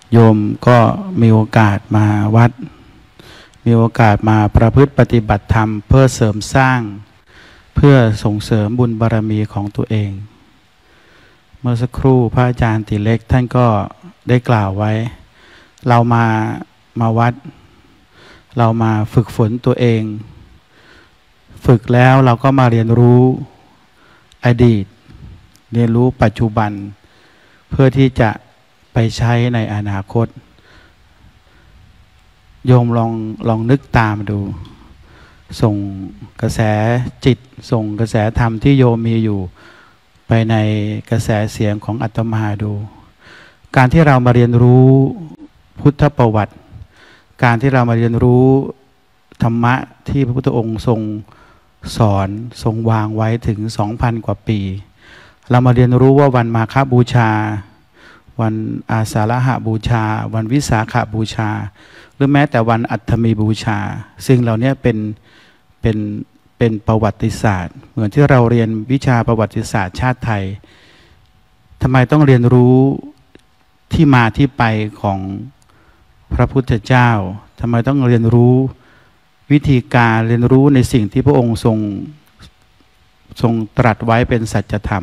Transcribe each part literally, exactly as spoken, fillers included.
โยมก็มีโอกาสมาวัดมีโอกาสมาประพฤติปฏิบัติธรรมเพื่อเสริมสร้างเพื่อส่งเสริมบุญบารมีของตัวเองเมื่อสักครู่พระอาจารย์ติเล็กท่านก็ได้กล่าวไว้เรามามาวัดเรามาฝึกฝนตัวเองฝึกแล้วเราก็มาเรียนรู้อดีตเรียนรู้ปัจจุบันเพื่อที่จะไปใช้ในอนาคตโยมลองลองนึกตามดูส่งกระแสจิตส่งกระแสธรรมที่โยมมีอยู่ไปในกระแสเสียงของอาตมาดูการที่เรามาเรียนรู้พุทธประวัติการที่เรามาเรียนรู้ธรรมะที่พระพุทธองค์ทรงสอนทรงวางไว้ถึง สองพัน กว่าปีเรามาเรียนรู้ว่าวันมาฆบูชาวันอาสาฬหบูชาวันวิสาขบูชาหรือแม้แต่วันอัฏฐมีบูชาซึ่งเหล่านี้เป็นเป็นเป็นประวัติศาสตร์เหมือนที่เราเรียนวิชาประวัติศาสตร์ชาติไทยทำไมต้องเรียนรู้ที่มาที่ไปของพระพุทธเจ้าทำไมต้องเรียนรู้วิธีการเรียนรู้ในสิ่งที่พระองค์ทรงทรงตรัสไว้เป็นสัจธรรม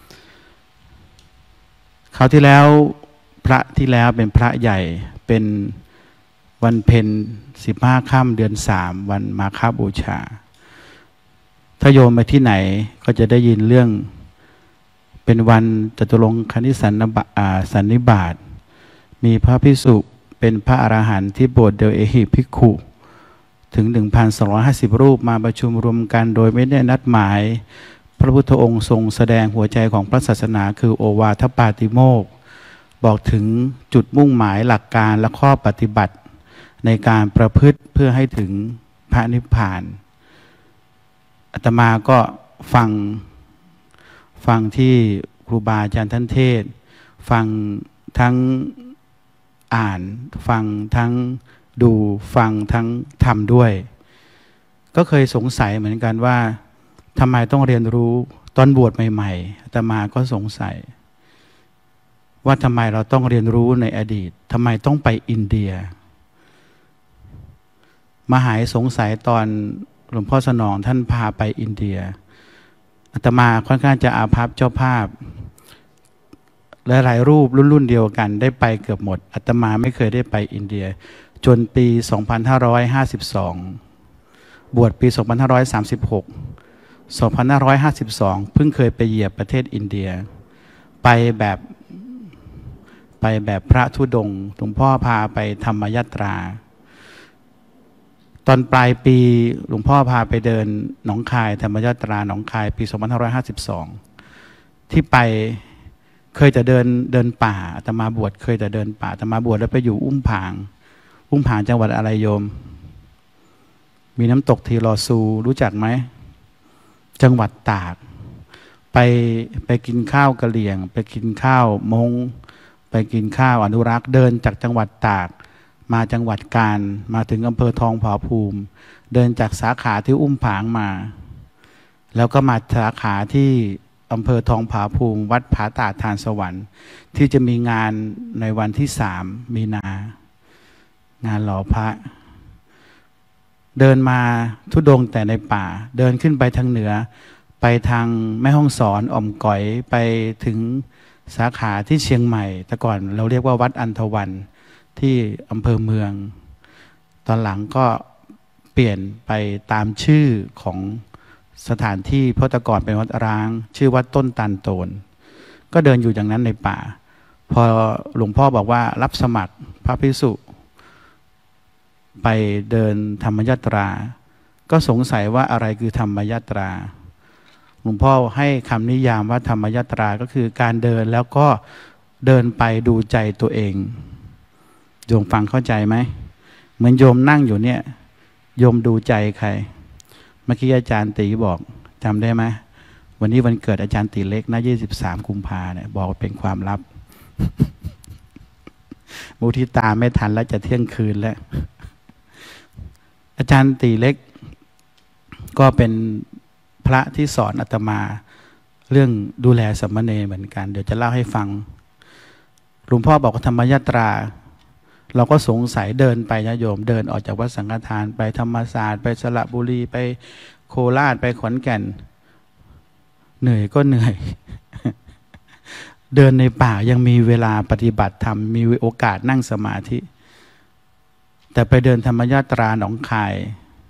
คราวที่แล้วพระที่แล้วเป็นพระใหญ่เป็นวันเพ็ญสิบห้าค่ำเดือนสามวันมาฆบูชาถ้าโยมไปที่ไหนก็จะได้ยินเรื่องเป็นวันจตุรงคณิสันสันนิบาตมีพระภิกษุเป็นพระอรหันต์ที่บวชเดียวเอหิภิกขุถึง หนึ่งพันสองร้อยห้าสิบ รูปมาประชุมรวมกันโดยไม่ได้นัดหมายพระพุทธองค์ทรงแสดงหัวใจของพระศาสนาคือโอวาทปาติโมกข์บอกถึงจุดมุ่งหมายหลักการและข้อปฏิบัติในการประพฤติเพื่อให้ถึงพระนิพพานอาตมาก็ฟังฟังที่ครูบาอาจารย์ท่านเทศฟังทั้งอ่านฟังทั้งดูฟังทั้งทำด้วยก็เคยสงสัยเหมือนกันว่าทำไมต้องเรียนรู้ตอนบวชใหม่ๆอาตมาก็สงสัยว่าทำไมเราต้องเรียนรู้ในอดีตทำไมต้องไปอินเดียมาหายสงสัยตอนหลวงพ่อสนองท่านพาไปอินเดียอาตมาค่อนข้างจะอาภัพเจ้าภาพและหลายรูปรุ่นๆเดียวกันได้ไปเกือบหมดอาตมาไม่เคยได้ไปอินเดียจนปี สองพันห้าร้อยห้าสิบสอง บวชปี สองพันห้าร้อยสามสิบหก สองพันห้าร้อยห้าสิบสอง เพิ่งเคยไปเหยียบประเทศอินเดียไปแบบไปแบบพระธุดงค์หลวงพ่อพาไปธรรมยตราตอนปลายปีหลวงพ่อพาไปเดินหนองคายธรรมยตราหนองคายปี สองพันห้าร้อยห้าสิบสอง ที่ไปเคยแต่เดินเดินป่าอาตมาบวชเคยแต่เดินป่าอาตมาบวชแล้วไปอยู่อุ้มผางอุ้มผางจังหวัดอะไรโยมมีน้ำตกทีรอซูรู้จักไหมจังหวัดตากไปไปกินข้าวกะเหรี่ยงไปกินข้าวมงไปกินข้าวอนุรักษ์เดินจากจังหวัดตากมาจังหวัดกาญมาถึงอำเภอทองผาภูมิเดินจากสาขาที่อุ้มผางมาแล้วก็มาสาขาที่อำเภอทองผาภูมิวัดผาตาดทานสวรรค์ที่จะมีงานในวันที่สามมีนางานหล่อพระเดินมาทุดงแต่ในป่าเดินขึ้นไปทางเหนือไปทางแม่ฮ่องสอนอ่อมก๋อยไปถึงสาขาที่เชียงใหม่แต่ก่อนเราเรียกว่าวัดอันธวันที่อำเภอเมืองตอนหลังก็เปลี่ยนไปตามชื่อของสถานที่เพราะแต่ก่อนเป็นวัดร้างชื่อวัดต้นตาลโตนก็เดินอยู่อย่างนั้นในป่าพอหลวงพ่อบอกว่ารับสมัครพระภิกษุไปเดินธรรมยตราก็สงสัยว่าอะไรคือธรรมยตราหลวงพ่อให้คำนิยามว่าธรรมยตราก็คือการเดินแล้วก็เดินไปดูใจตัวเองโยมฟังเข้าใจไหมเหมือนโยมนั่งอยู่เนี่ยโยมดูใจใครเมื่อกี้อาจารย์ตีบอกจำได้ไหมวันนี้วันเกิดอาจารย์ตีเล็กนะยี่สิบสามกุมภาเนี่ยบอกเป็นความลับ มุทิตาไม่ทันแล้วจะเที่ยงคืนแล้วอาจารย์ตีเล็กก็เป็นพระที่สอนอาตมาเรื่องดูแลสามเณรเหมือนกันเดี๋ยวจะเล่าให้ฟังหลวงพ่อบอกว่าธรรมยตราเราก็สงสัยเดินไปนะโยมเดินออกจากวัดสังฆทานไปธรรมศาสตร์ไปสระบุรีไปโคราชไปขอนแก่นเหนื่อยก็เหนื่อย เดินในป่ายังมีเวลาปฏิบัติธรรมมีโอกาสนั่งสมาธิแต่ไปเดินธรรมยาตราหนองคาย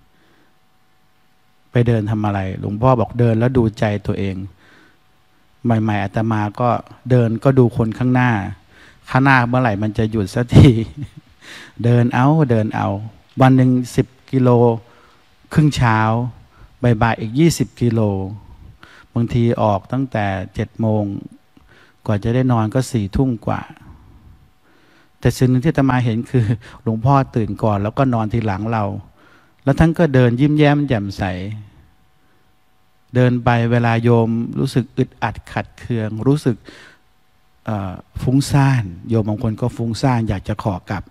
ไปเดินทำอะไรหลวงพ่อบอกเดินแล้วดูใจตัวเองใหม่ๆอาตมาก็เดินก็ดูคนข้างหน้าข้างหน้าเมื่อไหร่มันจะหยุดสักที เดินเอาเดินเอาวันหนึ่งสิบกิโลครึ่งเช้าบ่ายๆอีกยี่สิบกิโลบางทีออกตั้งแต่เจ็ดโมงกว่าจะได้นอนก็สี่ทุ่มกว่าแต่สิ่งหนึ่งที่อาตมาเห็นคือหลวงพ่อตื่นก่อนแล้วก็นอนทีหลังเราแล้วท่านก็เดินยิ้มแย้มแจ่มใสเดินไปเวลาโยมรู้สึกอึดอัดขัดเคืองรู้สึกฟุ้งซ่านโยมบางคนก็ฟุ้งซ่านอยากจะขอกลับ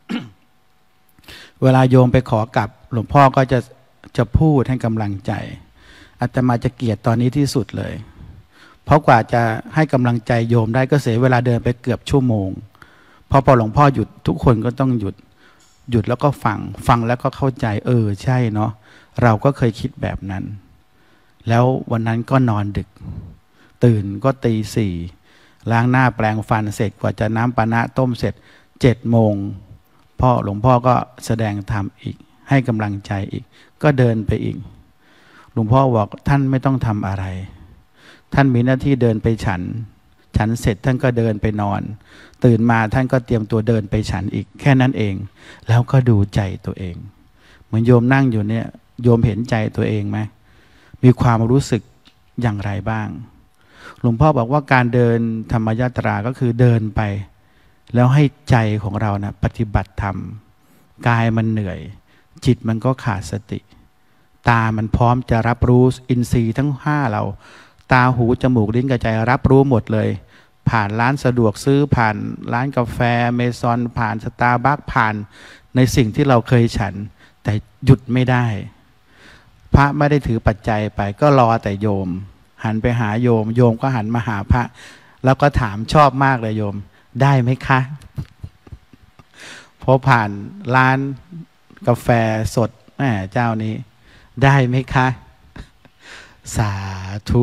เวลาโยมไปขอกลับหลวงพ่อก็จะจะพูดให้กำลังใจอาตมาจะเกลียดตอนนี้ที่สุดเลยเพราะกว่าจะให้กำลังใจโยมได้ก็เสียเวลาเดินไปเกือบชั่วโมงพอพอหลวงพ่อหยุดทุกคนก็ต้องหยุดหยุดแล้วก็ฟังฟังแล้วก็เข้าใจเออใช่เนาะเราก็เคยคิดแบบนั้นแล้ววันนั้นก็นอนดึกตื่นก็ตีสี่ล้างหน้าแปรงฟันเสร็จกว่าจะน้ำปานะต้มเสร็จเจ็ดโมงพ่อหลวงพ่อก็แสดงธรรมอีกให้กำลังใจอีกก็เดินไปอีกหลวงพ่อบอกท่านไม่ต้องทำอะไรท่านมีหน้าที่เดินไปฉันฉันเสร็จท่านก็เดินไปนอนตื่นมาท่านก็เตรียมตัวเดินไปฉันอีกแค่นั้นเองแล้วก็ดูใจตัวเองเหมือนโยมนั่งอยู่เนี่ยโยมเห็นใจตัวเองไหมมีความรู้สึกอย่างไรบ้างหลวงพ่อบอกว่าการเดินธรรมยาตราก็คือเดินไปแล้วให้ใจของเรานะปฏิบัติธรรมกายมันเหนื่อยจิตมันก็ขาดสติตามันพร้อมจะรับรู้อินทรีย์ทั้งห้าเราตาหูจมูกลิ้นกายใจรับรู้หมดเลยผ่านร้านสะดวกซื้อผ่านร้านกาแฟเมซอนผ่านสตาร์บัคผ่านในสิ่งที่เราเคยฉันแต่หยุดไม่ได้พระไม่ได้ถือปัจจัยไปก็รอแต่โยมหันไปหาโยมโยมก็หันมาหาพระแล้วก็ถามชอบมากเลยโยมได้ไหมคะพอผ่านร้านกาแฟสดแม่เจ้านี้ได้ไหมคะสาธุ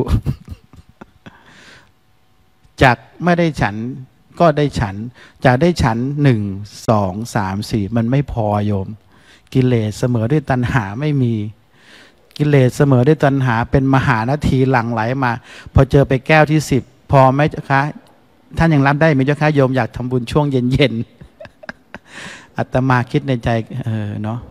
จากไม่ได้ฉันก็ได้ฉันจากได้ฉันหนึ่งสองสามสี่มันไม่พอโยมกิเลสเสมอด้วยตัณหาไม่มีกิเลสเสมอด้วยตัณหาเป็นมหานาทีหลั่งไหลมาพอเจอไปแก้วที่สิบพอไหมเจ้าคะท่านยังรับได้ไหมเจ้าคะโยมอยากทำบุญช่วงเย็นๆอาตมาคิดในใจเออเนาะ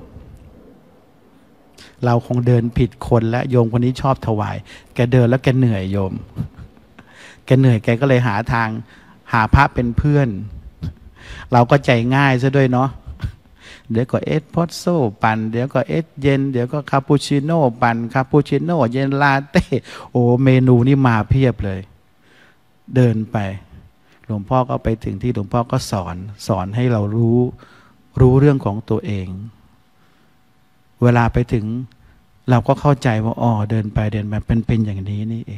เราคงเดินผิดคนและโยมคนนี้ชอบถวายแกเดินแล้วแกเหนื่อยโยมแกเหนื่อยแกก็เลยหาทางหาพระเป็นเพื่อนเราก็ใจง่ายซะด้วยเนาะเดี๋ยวก็เอสพอตโซ่ปั่นเดี๋ยวก็เอสเย็นเดี๋ยวก็คาปูชิโน่ปั่นคาปูชิโน่เย็นลาเต้โอ้เมนูนี่มาเพียบเลยเดินไปหลวงพ่อก็ไปถึงที่หลวงพ่อก็สอนสอนให้เรารู้รู้เรื่องของตัวเองเวลาไปถึงเราก็เข้าใจว่าอ๋อเดินไปเดินมาเป็นเป็นอย่างนี้นี่เอง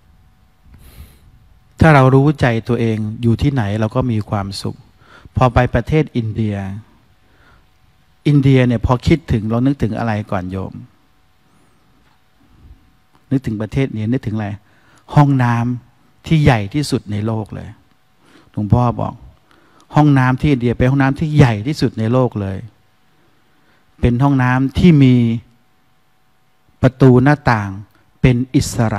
ถ้าเรารู้ใจตัวเองอยู่ที่ไหนเราก็มีความสุขพอไปประเทศอินเดียอินเดียเนี่ยพอคิดถึงเรานึกถึงอะไรก่อนโยมนึกถึงประเทศนี้นึกถึงอะไรห้องน้ำที่ใหญ่ที่สุดในโลกเลยหลวงพ่อบอกห้องน้ำที่อินเดียเป็นห้องน้ำที่ใหญ่ที่สุดในโลกเลยเป็นห้องน้ำที่มีประตูหน้าต่างเป็นอิสระ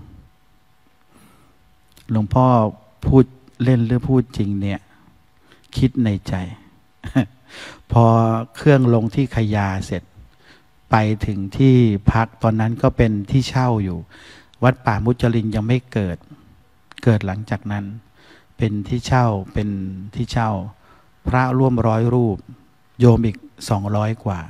หลวงพ่อพูดเล่นหรือพูดจริงเนี่ยคิดในใจ พอเครื่องลงที่ขยาเสร็จไปถึงที่พักตอนนั้นก็เป็นที่เช่าอยู่วัดป่ามุจลินยังไม่เกิดเกิดหลังจากนั้นเป็นที่เช่าเป็นที่เช่าพระร่วมร้อยรูปโยมอีกสองร้อยกว่า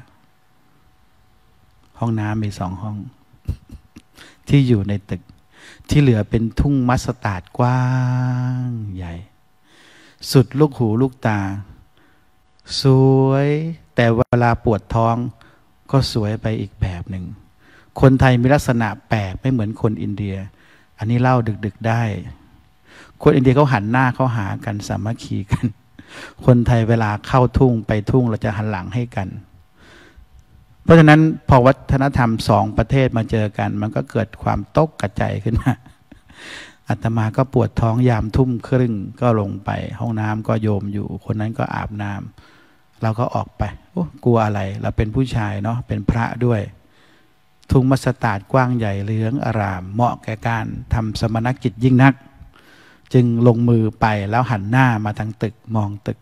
ห้องน้ำมีสองห้อง ที่อยู่ในตึกที่เหลือเป็นทุ่งมัสตาร์ดกว้างใหญ่สุดลูกหูลูกตาสวยแต่เวลาปวดท้องก็สวยไปอีกแบบหนึ่งคนไทยมีลักษณะแปลกไม่เหมือนคนอินเดียอันนี้เล่าดึกๆได้คนอินเดียเขาหันหน้าเขาหากันสามัคคีกันคนไทยเวลาเข้าทุ่งไปทุ่งเราจะหันหลังให้กันเพราะฉะนั้นพอวัฒนธรรมสองประเทศมาเจอกันมันก็เกิดความตกกระจายขึ้นมาอาตมาก็ปวดท้องยามทุ่มครึ่งก็ลงไปห้องน้ำก็โยมอยู่คนนั้นก็อาบน้ำเราก็ออกไปโอ้กลัวอะไรเราเป็นผู้ชายเนาะเป็นพระด้วยทุ่งมัสตาร์ดกว้างใหญ่เหลืองอารามเหมาะแก่การทำสมณกิจยิ่งนักจึงลงมือไปแล้วหันหน้ามาทางตึกมองตึก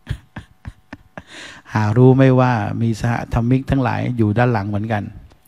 หารู้ไม่ว่ามีสหธรรมิกทั้งหลายอยู่ด้านหลังเหมือนกัน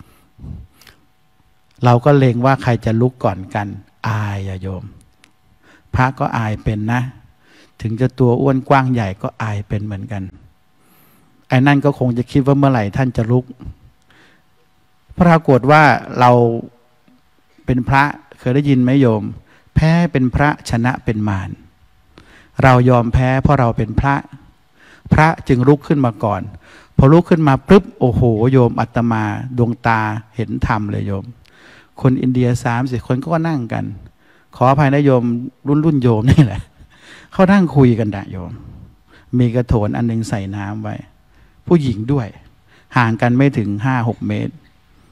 เราก็เลงว่าใครจะลุกก่อนกันอายอะโยมพระก็อายเป็นนะถึงจะตัวอ้วนกว้างใหญ่ก็อายเป็นเหมือนกันไอ้นั่นก็คงจะคิดว่าเมื่อไหร่ท่านจะลุกปรากฏว่าเราเป็นพระเคยได้ยินไหมโยมแพ้เป็นพระชนะเป็นมารเรายอมแพ้เพราะเราเป็นพระพระจึงลุกขึ้นมาก่อนพอลุกขึ้นมาปุ๊บโอ้โหโยมอาตมาดวงตาเห็นธรรมเลยโยมคนอินเดียสามสิบคนก็นั่งกันขออภัยนะโยมรุ่นรุ่นโยมนี่แหละเขานั่งคุยกันนะโยมมีกระโถนอันหนึ่งใส่น้ำไว้ผู้หญิงด้วยห่างกันไม่ถึงห้าหกเมตร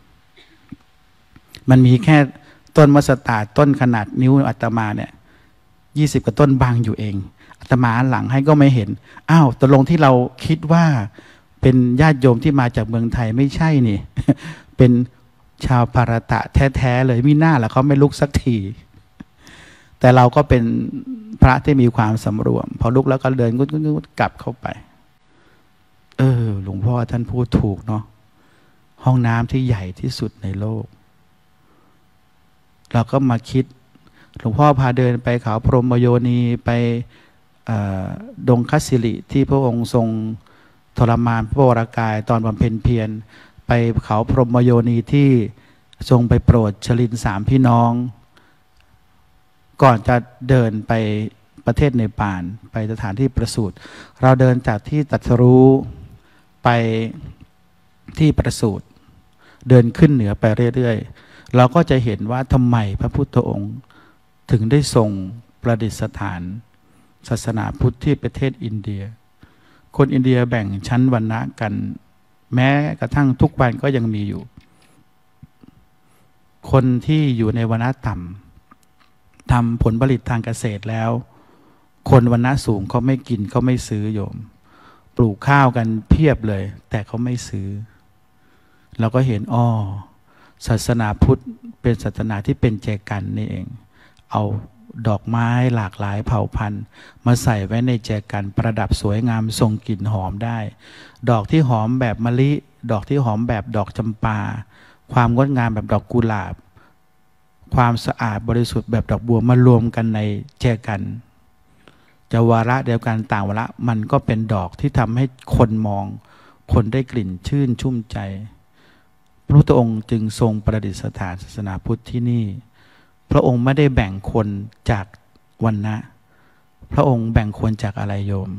มันมีแค่ต้นมัสตาร์ดต้นขนาดนิ้วอาตมาเนี่ยยี่สิบกว่าต้นบางอยู่เองอาตมาหลังให้ก็ไม่เห็นอ้าวตกลงที่เราคิดว่าเป็นญาติโยมที่มาจากเมืองไทยไม่ใช่นี่ เป็นชาวภารตะแท้ๆเลยมิน่าล่ะเขาไม่ลุกสักทีแต่เราก็เป็นพระที่มีความสำรวมพอลุกแล้วก็เดินกุดๆกลับเข้าไปเออหลวงพ่อท่านพูดถูกเนาะห้องน้ำที่ใหญ่ที่สุดในโลกเราก็มาคิดหลวงพ่อพาเดินไปเขาพรหมโยนีไปดงคัสสิริที่พระองค์ทรงทรมานพระวรากายตอนบำเพ็ญเพียรไปเขาพรหมโยนีที่ทรงไปโปรดชลินสามพี่น้องก่อนจะเดินไปประเทศเนปาลไปสถานที่ประสูติเราเดินจากที่ตรัสรู้ไปที่ประสูติเดินขึ้นเหนือไปเรื่อยๆเราก็จะเห็นว่าทำไมพระพุทธองค์ถึงได้ทรงประดิษฐานศาสนาพุทธที่ประเทศอินเดียคนอินเดียแบ่งชั้นวรรณะกันแม้กระทั่งทุกวันก็ยังมีอยู่คนที่อยู่ในวรรณะต่ำทำผลผลิตทางเกษตรแล้วคนวรรณะสูงเขาไม่กินเขาไม่ซื้อโยมปลูกข้าวกันเพียบเลยแต่เขาไม่ซื้อเราก็เห็นอ้อศาสนาพุทธเป็นศาสนาที่เป็นแจกันนี่เองเอาดอกไม้หลากหลายเผ่าพันธุ์มาใส่ไว้ในแจกันประดับสวยงามทรงกลิ่นหอมได้ดอกที่หอมแบบมะลิดอกที่หอมแบบดอกจำปาความงดงามแบบดอกกุหลาบความสะอาดบริสุทธิ์แบบดอกบัวมารวมกันในแจกันจะวาระเดียวกันต่างวาระมันก็เป็นดอกที่ทำให้คนมองคนได้กลิ่นชื่นชุ่มใจพระพุทธองค์จึงทรงประดิษฐานศาสนาพุทธที่นี่พระองค์ไม่ได้แบ่งคนจากวรรณะพระองค์แบ่งคนจากอะไรโยม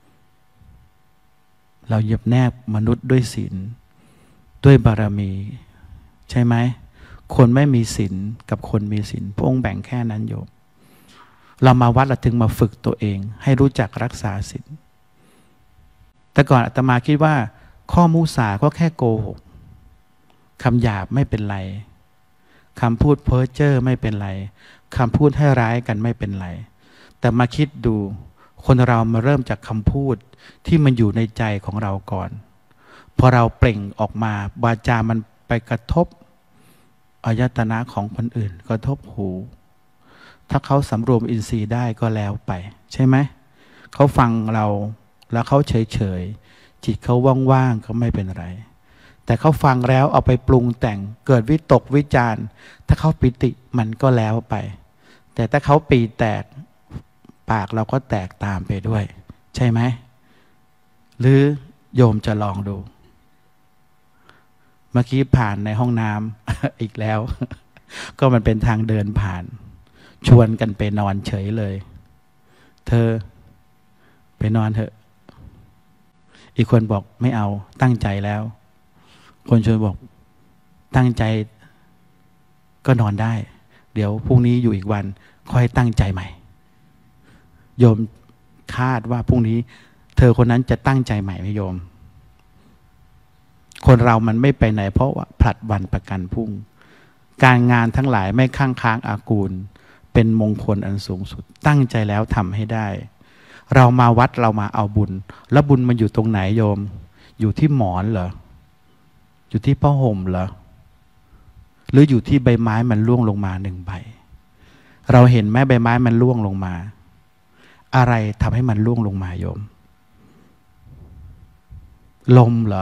เราเย็บแนบมนุษย์ด้วยศีลด้วยบารมีใช่ไหมคนไม่มีศีลกับคนมีศีลพระองค์แบ่งแค่นั้นโยมเรามาวัดเราถึงมาฝึกตัวเองให้รู้จักรักษาศีลแต่ก่อนอาตมาคิดว่าข้อมุสาก็แค่โกหกคำหยาบไม่เป็นไรคำพูดเพ้อเจ้อไม่เป็นไรคำพูดให้ร้ายกันไม่เป็นไรแต่มาคิดดูคนเรามาเริ่มจากคำพูดที่มันอยู่ในใจของเราก่อนพอเราเปล่งออกมาวาจามันไปกระทบอายตนะของคนอื่นกระทบหูถ้าเขาสำรวมอินทรีย์ได้ก็แล้วไปใช่ไหมเขาฟังเราแล้วเขาเฉยๆจิตเขาว่างๆก็ไม่เป็นไรแต่เขาฟังแล้วเอาไปปรุงแต่งเกิดวิตกวิจารณ์ถ้าเขาปิติมันก็แล้วไปแต่ถ้าเขาปีแตกปากเราก็แตกตามไปด้วยใช่ไหมหรือโยมจะลองดูเมื่อกี้ผ่านในห้องน้ำ อีกแล้ว ก็มันเป็นทางเดินผ่านชวนกันไปนอนเฉยเลยเธอไปนอนเถอะอีกคนบอกไม่เอาตั้งใจแล้วคนชวนบอกตั้งใจก็นอนได้เดี๋ยวพรุ่งนี้อยู่อีกวันค่อยตั้งใจใหม่โยมคาดว่าพรุ่งนี้เธอคนนั้นจะตั้งใจใหม่ไหมโยมคนเรามันไม่ไปไหนเพราะว่าผลัดวันประกันพรุ่งการงานทั้งหลายไม่ข้างค้างอากูลเป็นมงคลอันสูงสุดตั้งใจแล้วทำให้ได้เรามาวัดเรามาเอาบุญแล้วบุญมันอยู่ตรงไหนโยมอยู่ที่หมอนเหรออยู่ที่ผ้าห่มเหรอหรืออยู่ที่ใบไม้มันร่วงลงมาหนึ่งใบเราเห็นไหมใบไม้มันร่วงลงมาอะไรทำให้มันร่วงลงมาโยมลมเหรอ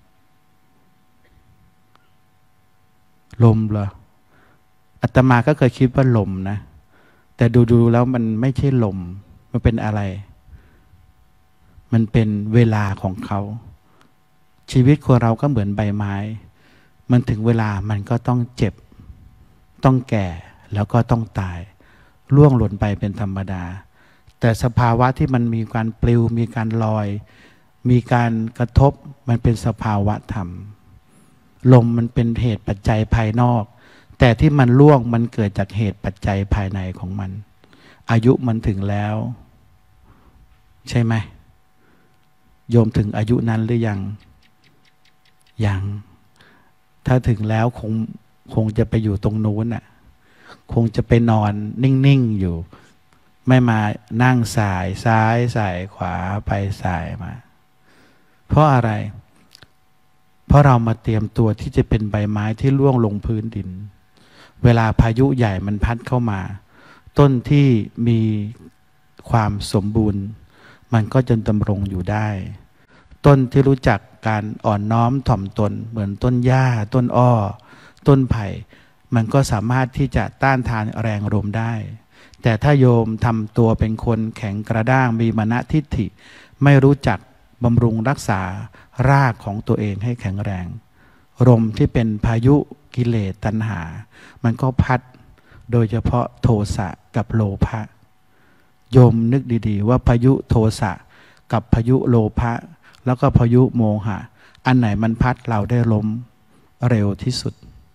ลมเหรออาตมาก็เคยคิดว่าลมนะแต่ดูๆแล้วมันไม่ใช่ลมมันเป็นอะไรมันเป็นเวลาของเขาชีวิตคนเราก็เหมือนใบไม้มันถึงเวลามันก็ต้องเจ็บต้องแก่แล้วก็ต้องตายล่วงหล่นไปเป็นธรรมดาแต่สภาวะที่มันมีการปลิวมีการลอยมีการกระทบมันเป็นสภาวะธรรมลมมันเป็นเหตุปัจจัยภายนอกแต่ที่มันล่วงมันเกิดจากเหตุปัจจัยภายในของมันอายุมันถึงแล้วใช่ไหมโยมถึงอายุนั้นหรือยังยังถ้าถึงแล้วคงคงจะไปอยู่ตรงนู้นน่ะคงจะไปนอนนิ่งๆอยู่ไม่มานั่งสายซ้ายสายขวาไปสายมาเพราะอะไรเพราะเรามาเตรียมตัวที่จะเป็นใบไม้ที่ร่วงลงพื้นดินเวลาพายุใหญ่มันพัดเข้ามาต้นที่มีความสมบูรณ์มันก็จะดำรงอยู่ได้ต้นที่รู้จักการอ่อนน้อมถ่อมตนเหมือนต้นหญ้าต้นอ้อต้นไผ่มันก็สามารถที่จะต้านทานแรงลมได้แต่ถ้าโยมทำตัวเป็นคนแข็งกระด้างมีมานะทิฏฐิไม่รู้จักบำรุงรักษารากของตัวเองให้แข็งแรงลมที่เป็นพายุกิเลสตัณหามันก็พัดโดยเฉพาะโทสะกับโลภะโยมนึกดีๆว่าพายุโทสะกับพายุโลภะแล้วก็พายุโมหะอันไหนมันพัดเราได้ล้มเร็วที่สุด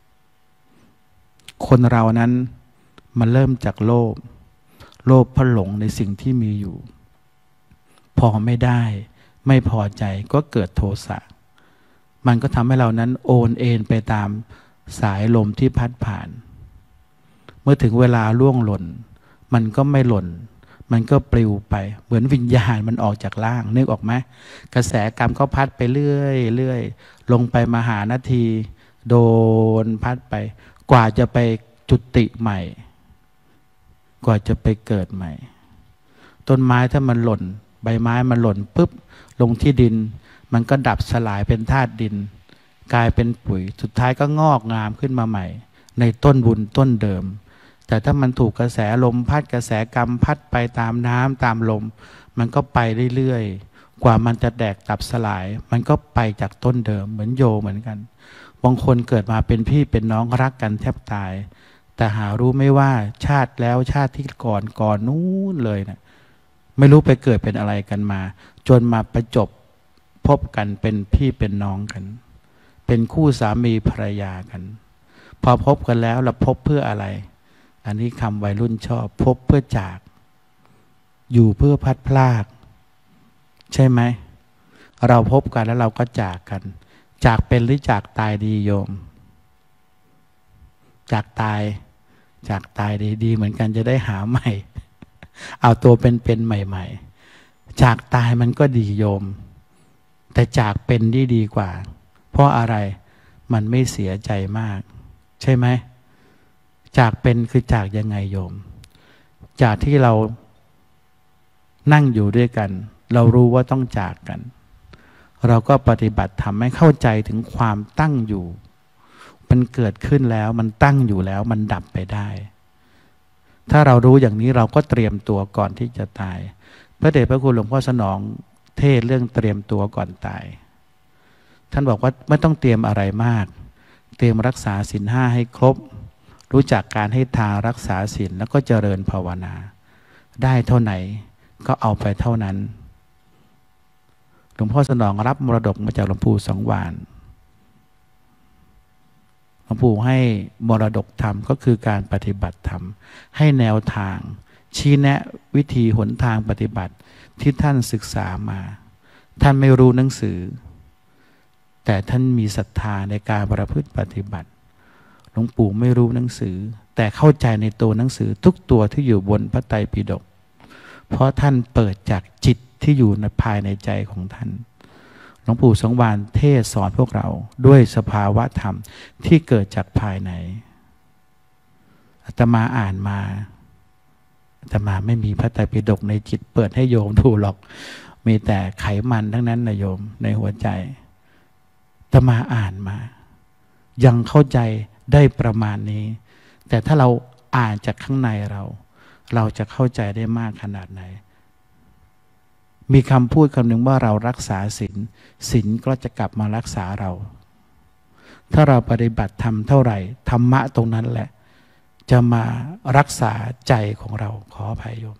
คนเรานั้นมันเริ่มจากโลภโลภเพราะหลงในสิ่งที่มีอยู่พอไม่ได้ไม่พอใจก็เกิดโทสะมันก็ทำให้เรานั้นโอนเอ็นไปตามสายลมที่พัดผ่านเมื่อถึงเวลาล่วงหล่นมันก็ไม่หล่นมันก็ปลิวไปเหมือนวิญญาณมันออกจากร่างนึกออกไหมกระแสกรรมเขาพัดไปเรื่อยเรื่อยลงไปมหานาทีโดนพัดไปกว่าจะไปจุติใหม่กว่าจะไปเกิดใหม่ต้นไม้ถ้ามันหล่นใบไม้มันหล่นปุ๊บลงที่ดินมันก็ดับสลายเป็นธาตุดินกลายเป็นปุ๋ยสุดท้ายก็งอกงามขึ้นมาใหม่ในต้นบุญต้นเดิมแต่ถ้ามันถูกกระแสลมพัดกระแสกรรมพัดไปตามน้ำตามลมมันก็ไปเรื่อยๆกว่ามันจะแตกดับสลายมันก็ไปจากต้นเดิมเหมือนโยเหมือนกันบางคนเกิดมาเป็นพี่เป็นน้องรักกันแทบตายแต่หารู้ไม่ว่าชาติแล้วชาติที่ก่อนก่อนนู้นเลยนะไม่รู้ไปเกิดเป็นอะไรกันมาจนมาประจบพบกันเป็นพี่เป็นน้องกันเป็นคู่สามีภรรยากันพอพบกันแล้วเราพบเพื่ออะไรอันนี้คำวัยรุ่นชอบพบเพื่อจากอยู่เพื่อพัดพลากใช่ไหมเราพบกันแล้วเราก็จากกันจากเป็นหรือจากตายดีโยมจากตายจากตายดีๆเหมือนกันจะได้หาใหม่เอาตัวเป็นๆใหม่ๆจากตายมันก็ดีโยมแต่จากเป็นดีดีกว่าเพราะอะไรมันไม่เสียใจมากใช่ไหมจากเป็นคือจากยังไงโยมจากที่เรานั่งอยู่ด้วยกันเรารู้ว่าต้องจากกันเราก็ปฏิบัติทำให้เข้าใจถึงความตั้งอยู่มันเกิดขึ้นแล้วมันตั้งอยู่แล้วมันดับไปได้ถ้าเรารู้อย่างนี้เราก็เตรียมตัวก่อนที่จะตายพระเดชพระคุณหลวงพ่อสนองเทศเรื่องเตรียมตัวก่อนตายท่านบอกว่าไม่ต้องเตรียมอะไรมากเตรียมรักษาศีลห้าให้ครบรู้จักการให้ทานรักษาศีลแล้วก็เจริญภาวนาได้เท่าไหนก็เอาไปเท่านั้นหลวงพ่อสนองรับมรดกมาจากหลวงปู่สังวาลหลวงปู่ให้มรดกธรรมก็คือการปฏิบัติธรรมให้แนวทางชี้แนะวิธีหนทางปฏิบัติที่ท่านศึกษามาท่านไม่รู้หนังสือแต่ท่านมีศรัทธาในการประพฤติปฏิบัติหลวงปู่ไม่รู้หนังสือแต่เข้าใจในตัวหนังสือทุกตัวที่อยู่บนพระไตรปิฎกเพราะท่านเปิดจากจิตที่อยู่ในภายในใจของท่านหลวงปู่สังวาลเทศสอนพวกเราด้วยสภาวะธรรมที่เกิดจากภายในอาตมาอ่านมาอาตมาไม่มีพระไตรปิฎกในจิตเปิดให้โยมดูหรอกมีแต่ไขมันทั้งนั้นนะโยมในหัวใจอาตมาอ่านมายังเข้าใจได้ประมาณนี้แต่ถ้าเราอ่านจากข้างในเราเราจะเข้าใจได้มากขนาดไหนมีคำพูดคำหนึ่งว่าเรารักษาศีลศีลก็จะกลับมารักษาเราถ้าเราปฏิบัติธรรมเท่าไหร่ธรรมะตรงนั้นแหละจะมารักษาใจของเราขออภัยโยม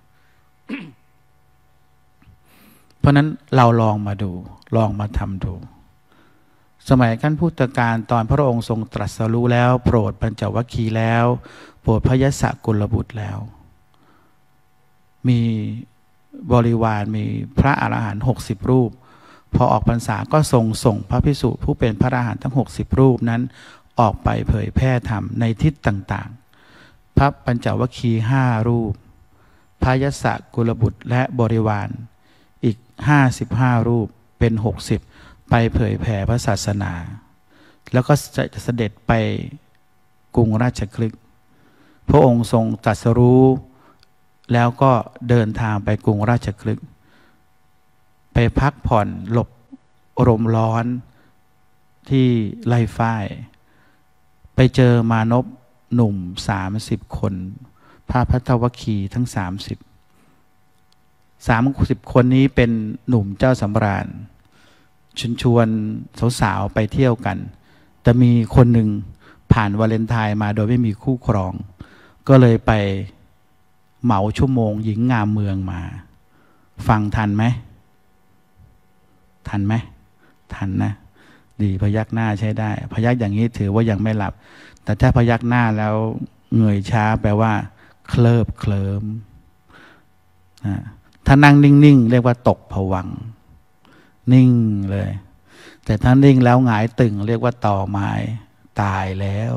เพราะนั้นเราลองมาดูลองมาทำดูสมัยขั้นพุทธกาลตอนพระองค์ทรงตรัสรู้แล้วโปรดปัญจวัคคีย์แล้วโปรดพระยศกุลบุตรแล้วมีบริวารมีพระอรหันต์หกสิบรูปพอออกพรรษาก็ทรงส่งพระภิกษุผู้เป็นพระอรหันต์ทั้งหกสิบรูปนั้นออกไปเผยแพร่ธรรมในทิศต่างๆพระปัญจวัคคีย์ห้ารูปพระยศกุลบุตรและบริวารอีกห้าสิบห้ารูปเป็นหกสิบไปเผยแผ่พระศาสนาแล้วก็จะเสด็จไปกรุงราชคฤห์พระองค์ทรงตรัสรู้แล้วก็เดินทางไปกรุงราชคฤห์ไปพักผ่อนหลบลมร้อนที่ไร่ฝ้ายไปเจอมานพหนุ่มสามสิบคนพระภัททวคีทั้งสามสิบสามสิบคนนี้เป็นหนุ่มเจ้าสำราญชวนชวนสาวๆไปเที่ยวกันแต่มีคนหนึ่งผ่านวาเลนไทน์มาโดยไม่มีคู่ครองก็เลยไปเหมาชั่วโมงหญิงงามเมืองมาฟังทันไหมทันไหมทันนะดีพยักหน้าใช้ได้พยักอย่างนี้ถือว่ายังไม่หลับแต่ถ้าพยักหน้าแล้วเงยช้าแปลว่าเคลิบเคลิ้มถ้านั่งนิ่งๆเรียกว่าตกผวังค์นิ่งเลยแต่ถ้านิ่งแล้วหงายตึงเรียกว่าต่อไม้ตายแล้ว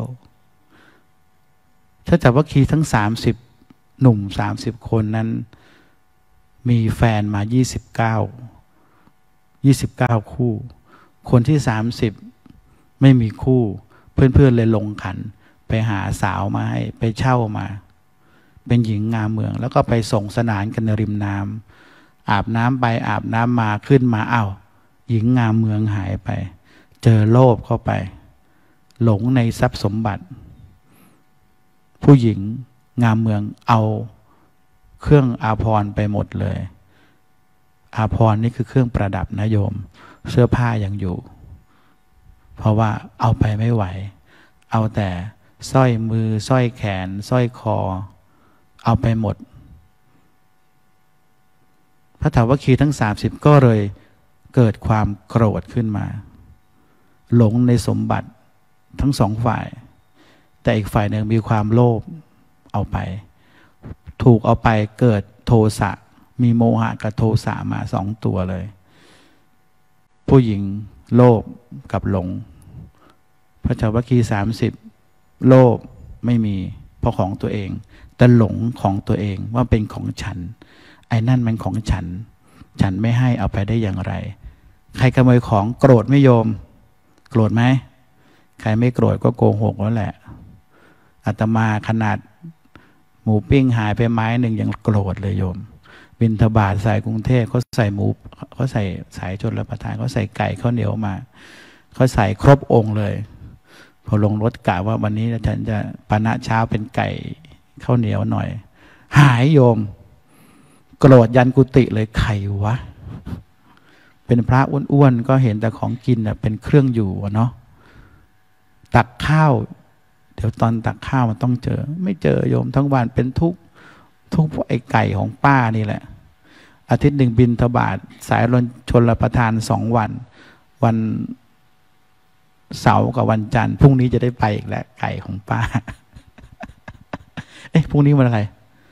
ถ้าจับว่าคีทั้งสามสิบหนุ่มสามสิบคนนั้นมีแฟนมายี่สิบเก้ายี่สิบเก้าคู่คนที่สามสิบไม่มีคู่เพื่อนๆเลยลงขันไปหาสาวมาให้ไปเช่ามาเป็นหญิงงามเมืองแล้วก็ไปส่งสนานกันในริมน้ำอาบน้ำไปอาบน้ำมาขึ้นมาอ้าวหญิงงามเมืองหายไปเจอโลภเข้าไปหลงในทรัพย์สมบัติผู้หญิงงามเมืองเอาเครื่องอาภรณ์ไปหมดเลยอาภรณ์นี่คือเครื่องประดับนะโยมเสื้อผ้ายังอยู่เพราะว่าเอาไปไม่ไหวเอาแต่สร้อยมือสร้อยแขนสร้อยคอเอาไปหมดพระถาวคีทั้งสามสิบก็เลยเกิดความโกรธขึ้นมาหลงในสมบัติทั้งสองฝ่ายแต่อีกฝ่ายหนึ่งมีความโลภเอาไปถูกเอาไปเกิดโทสะมีโมหะกับโทสะมาสองตัวเลยผู้หญิงโลภกับหลงพระเจ้าวัคคีสามสิบโลภไม่มีเพราะของตัวเองแต่หลงของตัวเองว่าเป็นของฉันไอ้นั่นมันของฉันฉันไม่ให้เอาไปได้อย่างไรใครขโมยของโกรธไม่โยมโกรธไหมใครไม่โกรธก็โกหกแล้วแหละอาตมาขนาดหมูปิ้งหายไปไม้หนึ่งยังโกรธเลยโยมบิณฑบาตใส่กรุงเทพเขาใส่หมูเขาใส่สายชนรับประทานเขาใส่ไก่ข้าวเหนียวมาเขาใส่ครบองค์เลยพอลงรถกะว่าวันนี้ฉันจะปานะเช้าเป็นไก่ข้าวเหนียวหน่อยหายโยมโกรธยันกุฏิเลยใครวะเป็นพระอ้วนๆก็เห็นแต่ของกินเป็นเครื่องอยู่เนาะตักข้าวเดี๋ยวตอนตักข้าวมันต้องเจอไม่เจอโยมทั้งวันเป็นทุกทุกไอ้ไก่ของป้านี่แหละอาทิตย์หนึ่งบิณฑบาตสายชนรับประทานสองวันวันเสาร์กับวันจันทร์พรุ่งนี้จะได้ไปอีกแล้วไก่ของป้าเอ๊ะพรุ่งนี้วันอะไรว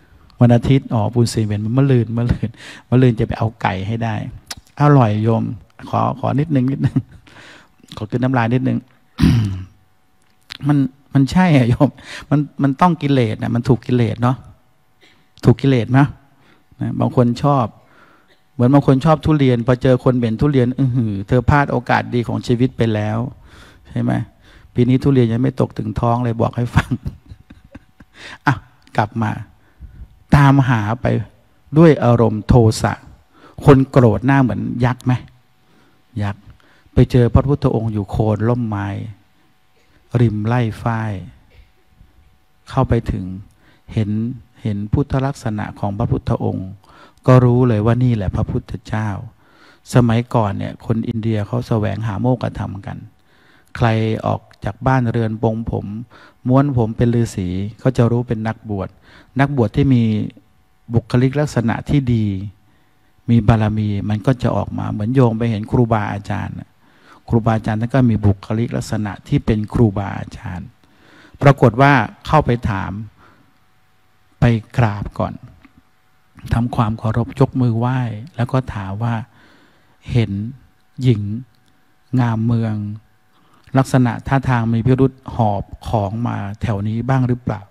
วันอาทิตย์อ๋อปูนซีเมนต์มันมะรืนมะรืนมะรืนจะไปเอาไก่ให้ได้อร่อยโยมขอขอนิดนึงนิดนึงขอกินน้ำลายนิดนึง มันมันใช่อะโยมมันมันต้องกิเลสนะมันถูกกิเลสเนาะถูกกิเลสไหมนะบางคนชอบเหมือนบางคนชอบทุเรียนพอเจอคนเบ่นทุเรียนอือหือเธอพลาดโอกาสดีของชีวิตไปแล้วใช่ไหมปีนี้ทุเรียนยังไม่ตกถึงท้องเลยบอกให้ฟัง อ่ะกลับมาตามหาไปด้วยอารมณ์โทสะคนโกรธหน้าเหมือนยักษ์ไหมยักษ์ไปเจอพระพุทธองค์อยู่โคนร่มไม้ริมไร่ฝ้ายเข้าไปถึงเห็นเห็นพุทธลักษณะของพระพุทธองค์ก็รู้เลยว่านี่แหละพระพุทธเจ้าสมัยก่อนเนี่ยคนอินเดียเขาแสวงหาโมกขธรรมกันใครออกจากบ้านเรือนปงผมม้วนผมเป็นฤาษีเขาจะรู้เป็นนักบวชนักบวชที่มีบุคลิกลักษณะที่ดีมีบารมีมันก็จะออกมาเหมือนโยมไปเห็นครูบาอาจารย์ครูบาอาจารย์ท่านก็มีบุคลิกลักษณะที่เป็นครูบาอาจารย์ปรากฏว่าเข้าไปถามไปกราบก่อนทำความเคารพยกมือไหว้แล้วก็ถามว่าเห็นหญิงงามเมืองลักษณะท่าทางมีพิรุธหอบของมาแถวนี้บ้างหรือเปล่า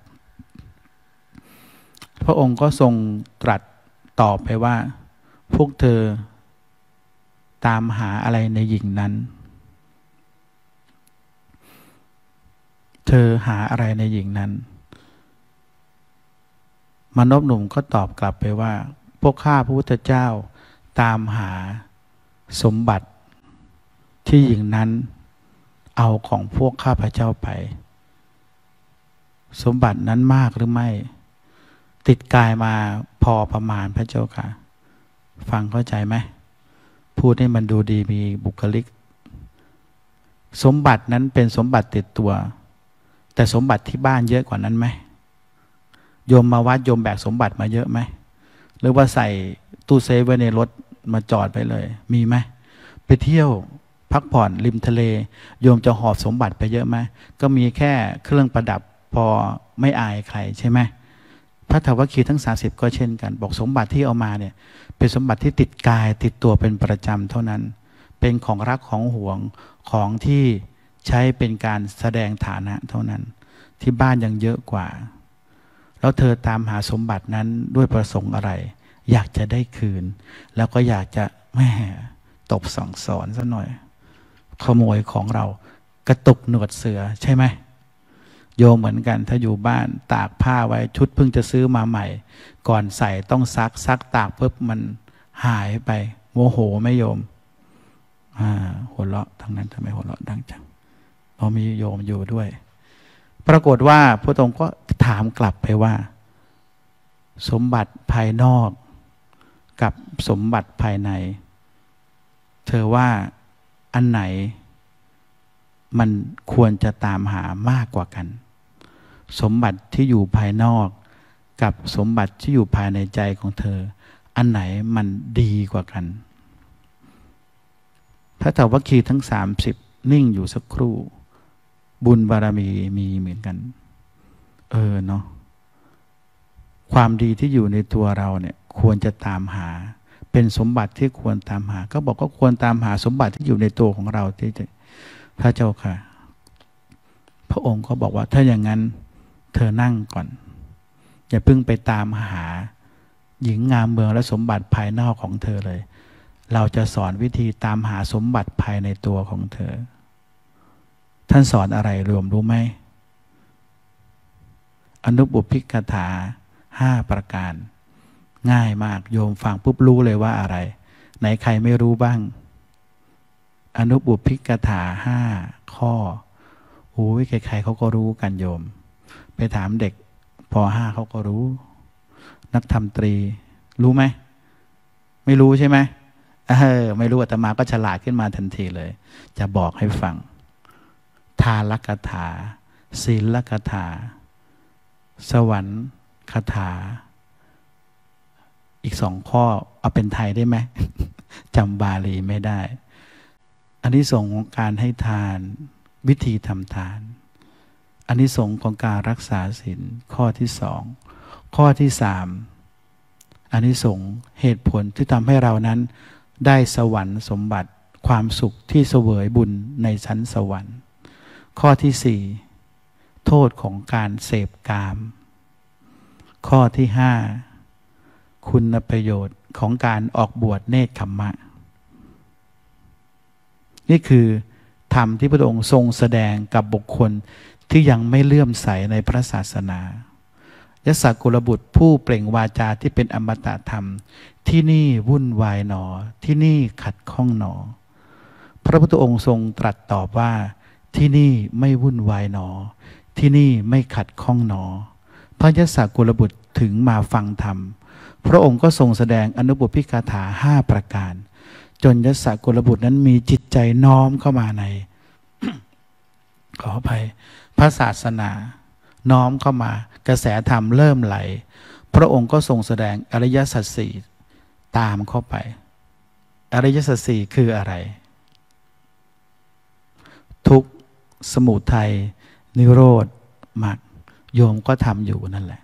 พระองค์ก็ทรงตรัสตอบไปว่าพวกเธอตามหาอะไรในหญิงนั้นเธอหาอะไรในหญิงนั้นมนพหนุ่มก็ตอบกลับไปว่าพวกข้าพระพุทธเจ้าตามหาสมบัติที่หญิงนั้นเอาของพวกข้าพเจ้าไปสมบัตินั้นมากหรือไม่ติดกายมาพอประมาณพระเจ้าค่ะฟังเข้าใจไหมพูดให้มันดูดีมีบุคลิกสมบัตินั้นเป็นสมบัติติดตัวแต่สมบัติที่บ้านเยอะกว่านั้นไหมโยมมาวัดโยมแบกสมบัติมาเยอะไหมหรือว่าใส่ตู้เซฟไว้ในรถมาจอดไปเลยมีไหมไปเที่ยวพักผ่อนริมทะเลโยมจะหอบสมบัติไปเยอะไหมก็มีแค่เครื่องประดับพอไม่อายใครใช่ไหมพระธรรมวัคคีย์ทั้งสามสิบก็เช่นกันบอกสมบัติที่เอามาเนี่ยเป็นสมบัติที่ติดกายติดตัวเป็นประจำเท่านั้นเป็นของรักของหวงของที่ใช้เป็นการแสดงฐานะเท่านั้นที่บ้านยังเยอะกว่าแล้วเธอตามหาสมบัตินั้นด้วยประสงค์อะไรอยากจะได้คืนแล้วก็อยากจะแม่ตบสั่งสอนซะหน่อยขโมยของเรากระตุกหนวดเสือใช่ไหมโยมเหมือนกันถ้าอยู่บ้านตากผ้าไว้ชุดเพิ่งจะซื้อมาใหม่ก่อนใส่ต้องซักซักตากปุ๊บมันหายไปโมโหไหมโยมอ่าหัวเราะทั้งนั้นทำไมหัวเราะดังจังเพราะมีโยมอยู่ด้วยปรากฏว่าพระองค์ก็ถามกลับไปว่าสมบัติภายนอกกับสมบัติภายในเธอว่าอันไหนมันควรจะตามหามากกว่ากันสมบัติที่อยู่ภายนอกกับสมบัติที่อยู่ภายในใจของเธออันไหนมันดีกว่ากันพระธรรมวัคคีย์ทั้งสามสิบนิ่งอยู่สักครู่บุญบารมีมีเหมือนกันเออเนาะความดีที่อยู่ในตัวเราเนี่ยควรจะตามหาเป็นสมบัติที่ควรตามหาก็บอกก็ควรตามหาสมบัติที่อยู่ในตัวของเราที่พระเจ้าค่ะพระองค์ก็บอกว่าถ้าอย่างนั้นเธอนั่งก่อนอย่าเพิ่งไปตามหาหญิงงามเมืองและสมบัติภายนอกของเธอเลยเราจะสอนวิธีตามหาสมบัติภายในตัวของเธอท่านสอนอะไรรวมรู้ไหมอนุบุพพิกถาห้าประการง่ายมากโยมฟังปุ๊บรู้เลยว่าอะไรไหนใครไม่รู้บ้างอนุบุพพิกถาห้าข้อโอ้ยใครๆเขาก็รู้กันโยมไปถามเด็กป.ห้าเขาก็รู้นักธรรมตรีรู้ไหมไม่รู้ใช่ไหมเออไม่รู้อาตมาก็ฉลาดขึ้นมาทันทีเลยจะบอกให้ฟังทานคถาศีลคถาสวรรค์คถาอีกสองข้อเอาเป็นไทยได้ไหม จำบาลีไม่ได้อานิสงส์ของการให้ทานวิธีทำทานอานิสงส์ของการรักษาศีลข้อที่สองข้อที่สามอานิสงส์เหตุผลที่ทำให้เรานั้นได้สวรรค์สมบัติความสุขที่เสวยบุญในชั้นสวรรค์ข้อที่สี่โทษของการเสพกามข้อที่ห้าคุณประโยชน์ของการออกบวชเนกขัมมะนี่คือธรรมที่พระองค์ทรงแสดงกับบุคคลที่ยังไม่เลื่อมใสในพระศาสนายศกุลบุตรผู้เปล่งวาจาที่เป็นอมตะธรรมที่นี่วุ่นวายหนอที่นี่ขัดข้องหนอพระพุทธองค์ทรงตรัสตอบว่าที่นี่ไม่วุ่นวายหนอที่นี่ไม่ขัดข้องหนอพระยศกุลบุตรถึงมาฟังธรรมพระองค์ก็ทรงแสดงอนุบุพพิกถาห้าประการจนยศกุลบุตรนั้นมีจิตใจน้อมเข้ามาใน ขออภัยพระศาสนาน้อมเข้ามากระแสธรรมเริ่มไหลพระองค์ก็ทรงแสดงอริยสัจสี่ตามเข้าไปอริยสัจสี่คืออะไรทุกข์สมุทัยนิโรธมรรคโยมก็ทำอยู่นั่นแหละ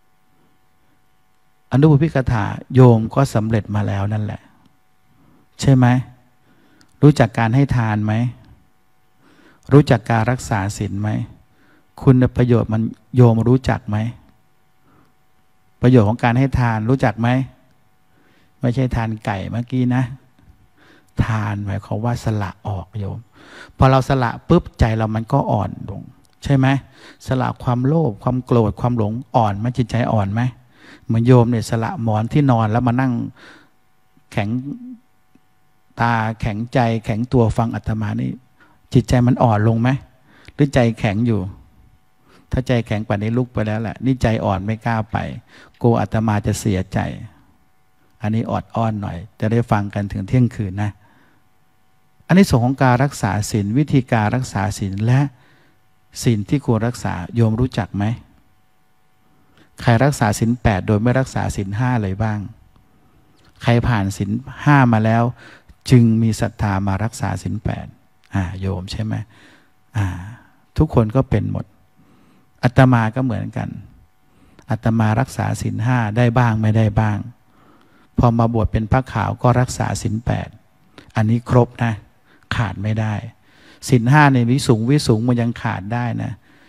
อนุบุพพิกถาโยมก็สำเร็จมาแล้วนั่นแหละใช่ไหมรู้จักการให้ทานไหมรู้จักการรักษาศีลไหมคุณประโยชน์มันโยมรู้จักไหมประโยชน์ของการให้ทานรู้จักไหมไม่ใช่ทานไก่เมื่อกี้นะทานหมายความว่าสละออกโยมพอเราสละปุ๊บใจเรามันก็อ่อนลงใช่ไหมสละความโลภความโกรธความหลงอ่อนไหมจิตใจอ่อนไหมเหมือนโยมเนี่ยสละหมอนที่นอนแล้วมานั่งแข็งตาแข็งใจแข็งตัวฟังอาตมานี่จิตใจมันอ่อนลงไหมหรือใจแข็งอยู่ถ้าใจแข็งป่านนี้ลุกไปแล้วแหละนี่ใจอ่อนไม่กล้าไปกลัวอาตมาจะเสียใจอันนี้อดอ้อนหน่อยจะได้ฟังกันถึงเที่ยงคืนนะอันนี้ส่วนของการรักษาศีลวิธีการรักษาศีลและศีลที่ควรรักษาโยมรู้จักไหมใครรักษาศีลแปดโดยไม่รักษาศีลห้าเลยบ้างใครผ่านศีลห้ามาแล้วจึงมีศรัทธามารักษาศีลแปดอ่าโยมใช่ไหมอ่าทุกคนก็เป็นหมดอาตมาก็เหมือนกันอาตมารักษาศีลห้าได้บ้างไม่ได้บ้างพอมาบวชเป็นพระขาวก็รักษาศีลแปดอันนี้ครบนะขาดไม่ได้ศีลห้าในวิสุงวิสุงมันยังขาดได้นะ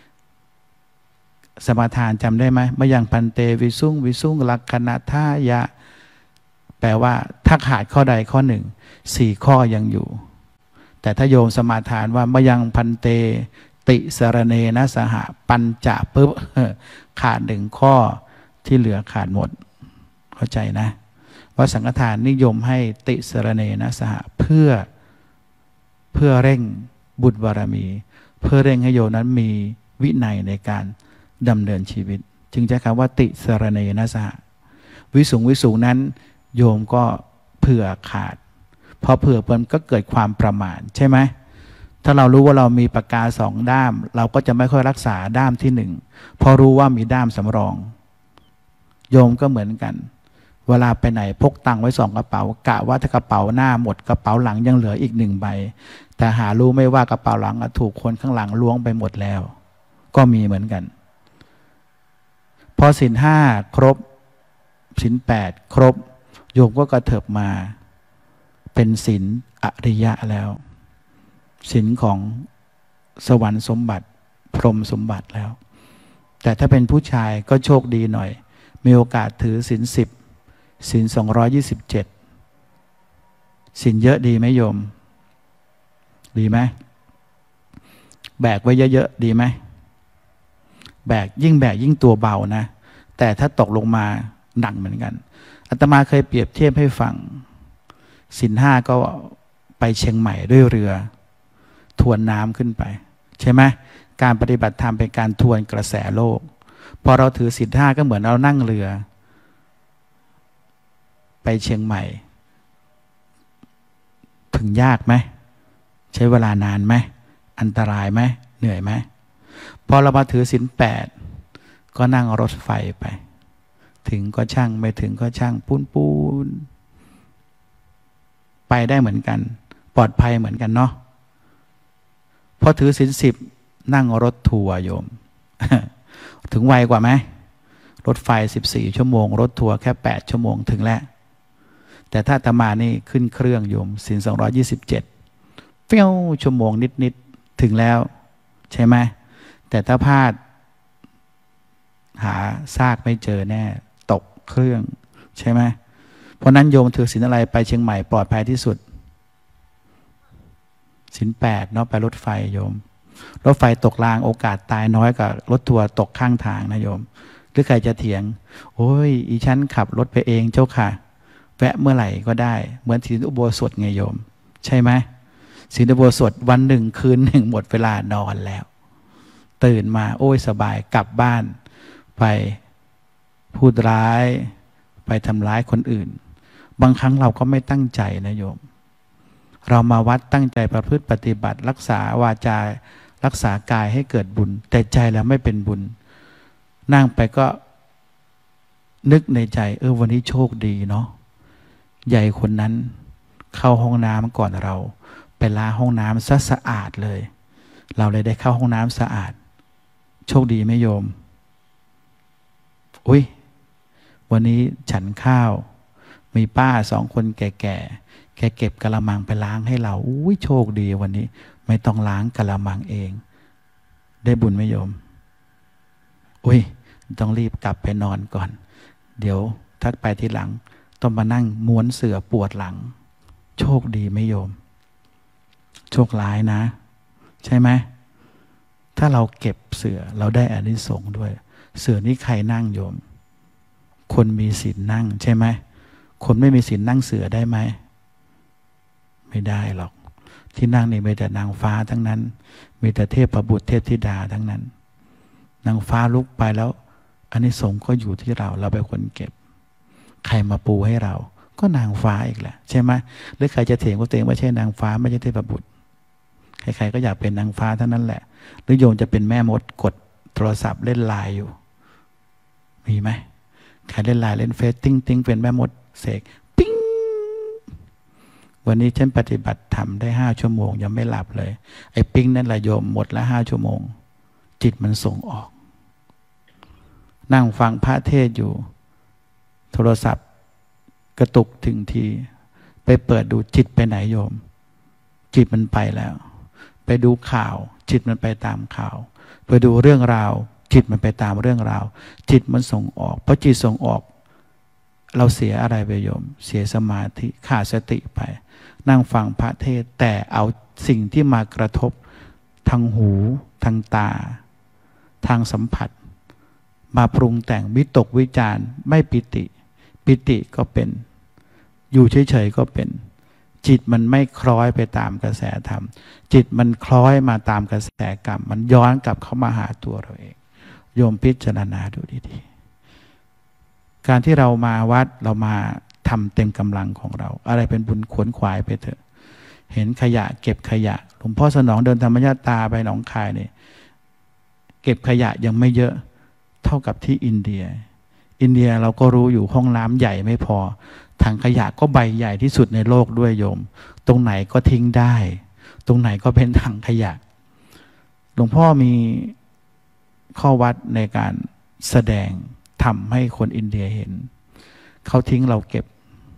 สมาทานจำได้ไหมมายังพันเตวิสุงวิสุงลักขณทายะแปลว่าถ้าขาดข้อใดข้อหนึ่งสี่ข้อยังอยู่แต่ถ้าโยมสมาทานว่ามายังพันเตติสรเนนะสหปัญจะปุ๊บขาดหนึ่งข้อที่เหลือขาดหมดเข้าใจนะว่าสังฆทานนิยมให้ติสรเนนะสหเพื่อเพื่อเร่งบุญบารมีเพื่อเร่งให้โยมนั้นมีวินัยในการดำเนินชีวิตจึงใช้คำว่าติสรเนนะสหวิสุงวิสุงนั้นโยมก็เผื่อขาดพอเผื่อมันก็เกิดความประมาทใช่ไหมถ้าเรารู้ว่าเรามีปากกาสองด้ามเราก็จะไม่ค่อยรักษาด้ามที่หนึ่งพอรู้ว่ามีด้ามสำรองโยมก็เหมือนกันเวลาไปไหนพกตังค์ไว้สองกระเป๋ากะว่าถ้ากระเป๋าหน้าหมดกระเป๋าหลังยังเหลืออีกหนึ่งใบแต่หารู้ไม่ว่ากระเป๋าหลังถูกคนข้างหลังล้วงไปหมดแล้วก็มีเหมือนกันพอศีลห้าครบศีลแปดครบโยมก็กระเถิบมาเป็นศีลอริยะแล้วศีลของสวรรค์สมบัติพรหมสมบัติแล้วแต่ถ้าเป็นผู้ชายก็โชคดีหน่อยมีโอกาสถือศีลสิบศีลสองร้อยยี่สิบเจ็ดศีลเยอะดีไหมโยมดีไหมแบกไว้เยอะๆดีไหมแบกยิ่งแบกยิ่งตัวเบานะแต่ถ้าตกลงมาหนักเหมือนกันอาตมาเคยเปรียบเทียบให้ฟังศีลห้าก็ไปเชียงใหม่ด้วยเรือทวนน้ำขึ้นไปใช่ไหมการปฏิบัติธรรมเป็นการทวนกระแสโลกพอเราถือศีลห้าก็เหมือนเรานั่งเรือไปเชียงใหม่ถึงยากไหมใช้เวลานานไหมอันตรายไหมเหนื่อยไหมพอเรามาถือศีลแปดก็นั่งรถไฟไปถึงก็ช่างไม่ถึงก็ช่างปูนปูนไปได้เหมือนกันปลอดภัยเหมือนกันเนาะพอถือศีลสิบนั่งรถทัวร์โยม ถึงไวกว่าไหมรถไฟสิบสี่ชั่วโมงรถทัวร์แค่แปดชั่วโมงถึงแล้วแต่ถ้าอาตมานี่ขึ้นเครื่องโยมศีลสองร้อยยี่สิบเจ็ดเฟี้ยวชั่วโมงนิดๆถึงแล้วใช่ไหมแต่ถ้าพลาดหาซากไม่เจอแน่ตกเครื่องใช่ไหมเพราะนั้นโยมถือศีลอะไรไปเชียงใหม่ปลอดภัยที่สุดศีลแปดเนาะไปรถไฟโยมรถไฟตกรางโอกาสตายน้อยกว่ารถทัวร์ตกข้างทางนะโยมหรือใครจะเถียงโอ้ยอีฉันขับรถไปเองเจ้าค่ะแวะเมื่อไหร่ก็ได้เหมือนศีลอุโบสถไงโยมใช่ไหมศีลอุโบสถวันหนึ่งคืนหนึ่งหมดเวลานอนแล้วตื่นมาโอ้ยสบายกลับบ้านไปพูดร้ายไปทำร้ายคนอื่นบางครั้งเราก็ไม่ตั้งใจนะโยมเรามาวัดตั้งใจประพฤติปฏิบัติรักษาวาจารักษากายให้เกิดบุญแต่ใจแล้วไม่เป็นบุญนั่งไปก็นึกในใจเออวันนี้โชคดีเนาะใหญ่คนนั้นเข้าห้องน้ำก่อนเราไปล้างห้องน้ำซะสะอาดเลยเราเลยได้เข้าห้องน้ำสะอาดโชคดีไหมโยมอุ้ยวันนี้ฉันข้าวมีป้าสองคนแก่ๆแกเก็บกะละมังไปล้างให้เราอุ้ยโชคดีวันนี้ไม่ต้องล้างกะละมังเองได้บุญไหมโยมอุ้ยต้องรีบกลับไปนอนก่อนเดี๋ยวถ้าไปทีหลังต้องมานั่งม้วนเสื่อปวดหลังโชคดีไหมโยมโชคร้ายนะใช่ไหมถ้าเราเก็บเสื่อเราได้อานิสงส์ด้วยเสื่อนี้ใครนั่งโยมคนมีศีลนั่งใช่ไหมคนไม่มีศีลนั่งเสื่อได้ไหมไม่ได้หรอกที่นั่งนี่มีแต่นางฟ้าทั้งนั้นมีแต่เทพบุตรเทพธิดาทั้งนั้นนางฟ้าลุกไปแล้วอานิสงส์ก็อยู่ที่เราเราเป็นคนเก็บใครมาปูให้เราก็นางฟ้าอีกแหละใช่ไหมหรือใครจะเถียงว่าตัวเองไม่ใช่นางฟ้าไม่ใช่เทพบุตรใครๆก็อยากเป็นนางฟ้าเท่านั้นแหละหรือโยมจะเป็นแม่มดกดโทรศัพท์เล่นไลน์อยู่มีไหมใครเล่นไลน์เล่นเฟซติ้งติ้งเป็นแม่มดเสกปิ้งวันนี้ฉันปฏิบัติธรรมได้ห้าชั่วโมงยังไม่หลับเลยไอ้ปิ้งนั่นแหละโยมหมดละห้าชั่วโมงจิตมันส่งออกนั่งฟังพระเทศอยู่โทรศัพท์กระตุกถึงทีไปเปิดดูจิตไปไหนโยมจิตมันไปแล้วไปดูข่าวจิตมันไปตามข่าวไปดูเรื่องราวจิตมันไปตามเรื่องราวจิตมันส่งออกเพราะจิตส่งออกเราเสียอะไรไปโยมเสียสมาธิขาดสติไปนั่งฟังพระเทศแต่เอาสิ่งที่มากระทบทางหูทางตาทางสัมผัสมาปรุงแต่งวิตกวิจารไม่ปิติปิติก็เป็นอยู่เฉยๆก็เป็นจิตมันไม่คล้อยไปตามกระแสธรรมจิตมันคล้อยมาตามกระแสกรรมมันย้อนกลับเข้ามาหาตัวเราเองโยมพิจารณาดูดีๆการที่เรามาวัดเรามาทำเต็มกำลังของเราอะไรเป็นบุญขวนขวายไปเถอะเห็นขยะเก็บขยะหลวงพ่อสนองเดินธรรมญาตาไปหนองคายเนี่ยเก็บขยะยังไม่เยอะเท่ากับที่อินเดียอินเดียเราก็รู้อยู่ห้องน้ำใหญ่ไม่พอถังขยะก็ใบใหญ่ที่สุดในโลกด้วยโยมตรงไหนก็ทิ้งได้ตรงไหนก็เป็นถังขยะหลวงพ่อมีข้อวัดในการแสดงทำให้คนอินเดียเห็นเขาทิ้งเราเก็บ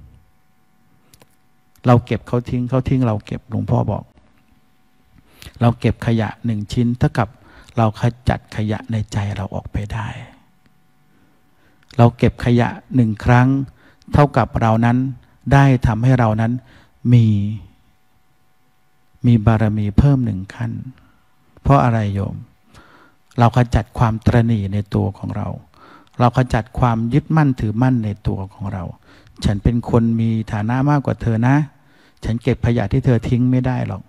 เราเก็บเขาทิ้งเขาทิ้งเราเก็บหลวงพ่อบอกเราเก็บขยะหนึ่งชิ้นเท่ากับเราขจัดขยะในใจเราออกไปได้เราเก็บขยะหนึ่งครั้งเท่ากับเรานั้นได้ทำให้เรานั้นมีมีบารมีเพิ่มหนึ่งขั้นเพราะอะไรโยมเราขจัดความตระหนี่ในตัวของเราเราขจัดความยึดมั่นถือมั่นในตัวของเราฉันเป็นคนมีฐานะมากกว่าเธอนะฉันเก็บขยะที่เธอทิ้งไม่ได้หรอก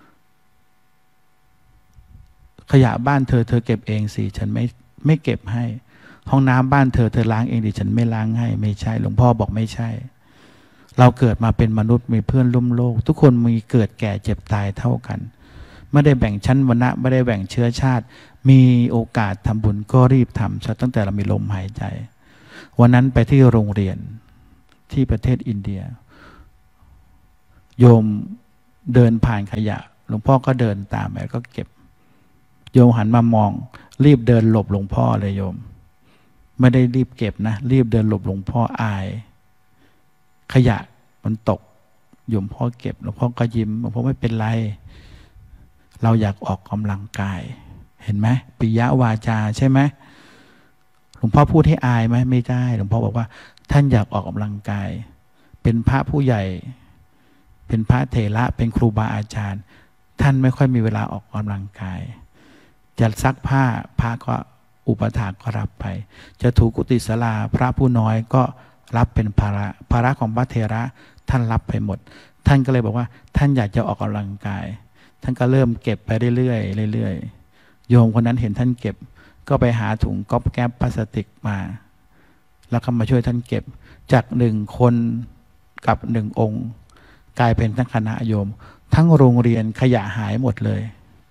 ขยะบ้านเธอเธอเก็บเองสิฉันไม่ไม่เก็บให้ห้องน้ำบ้านเธอเธอล้างเองดิฉันไม่ล้างให้ไม่ใช่หลวงพ่อบอกไม่ใช่เราเกิดมาเป็นมนุษย์มีเพื่อนร่วมโลกทุกคนมีเกิดแก่เจ็บตายเท่ากันไม่ได้แบ่งชั้นวรรณะไม่ได้แบ่งเชื้อชาติมีโอกาสทำบุญก็รีบทำซะตั้งแต่เรามีลมหายใจวันนั้นไปที่โรงเรียนที่ประเทศอินเดียโยมเดินผ่านขยะหลวงพ่อก็เดินตามไปก็เก็บโยมหันมามองรีบเดินหลบหลวงพ่อเลยโยมไม่ได้รีบเก็บนะรีบเดินหลบหลวงพ่ออายขยะมันตกโยมพ่อเก็บหลวงพ่อก็ยิ้มหลวงพ่อไม่เป็นไรเราอยากออกกำลังกายเห็นไหมปิยวาจาใช่ไหมหลวงพ่อพูดให้อายไหมไม่ได้หลวงพ่อบอกว่าท่านอยากออกกำลังกายเป็นพระผู้ใหญ่เป็นพระเถระเป็นครูบาอาจารย์ท่านไม่ค่อยมีเวลาออกกำลังกายจะซักผ้าพระก็อุปถากก็รับไปจะถูกุฏิศาลาพระผู้น้อยก็รับเป็นภาระภาระของพระเถระท่านรับไปหมดท่านก็เลยบอกว่าท่านอยากจะออกกำลังกายท่านก็เริ่มเก็บไปเรื่อยๆเรื่อยๆโยมคนนั้นเห็นท่านเก็บก็ไปหาถุงก๊อบแก๊บพลาสติกมาแล้วก็มาช่วยท่านเก็บจากหนึ่งคนกับหนึ่งองค์กลายเป็นทั้งคณะโยมทั้งโรงเรียนขยะหายหมดเลย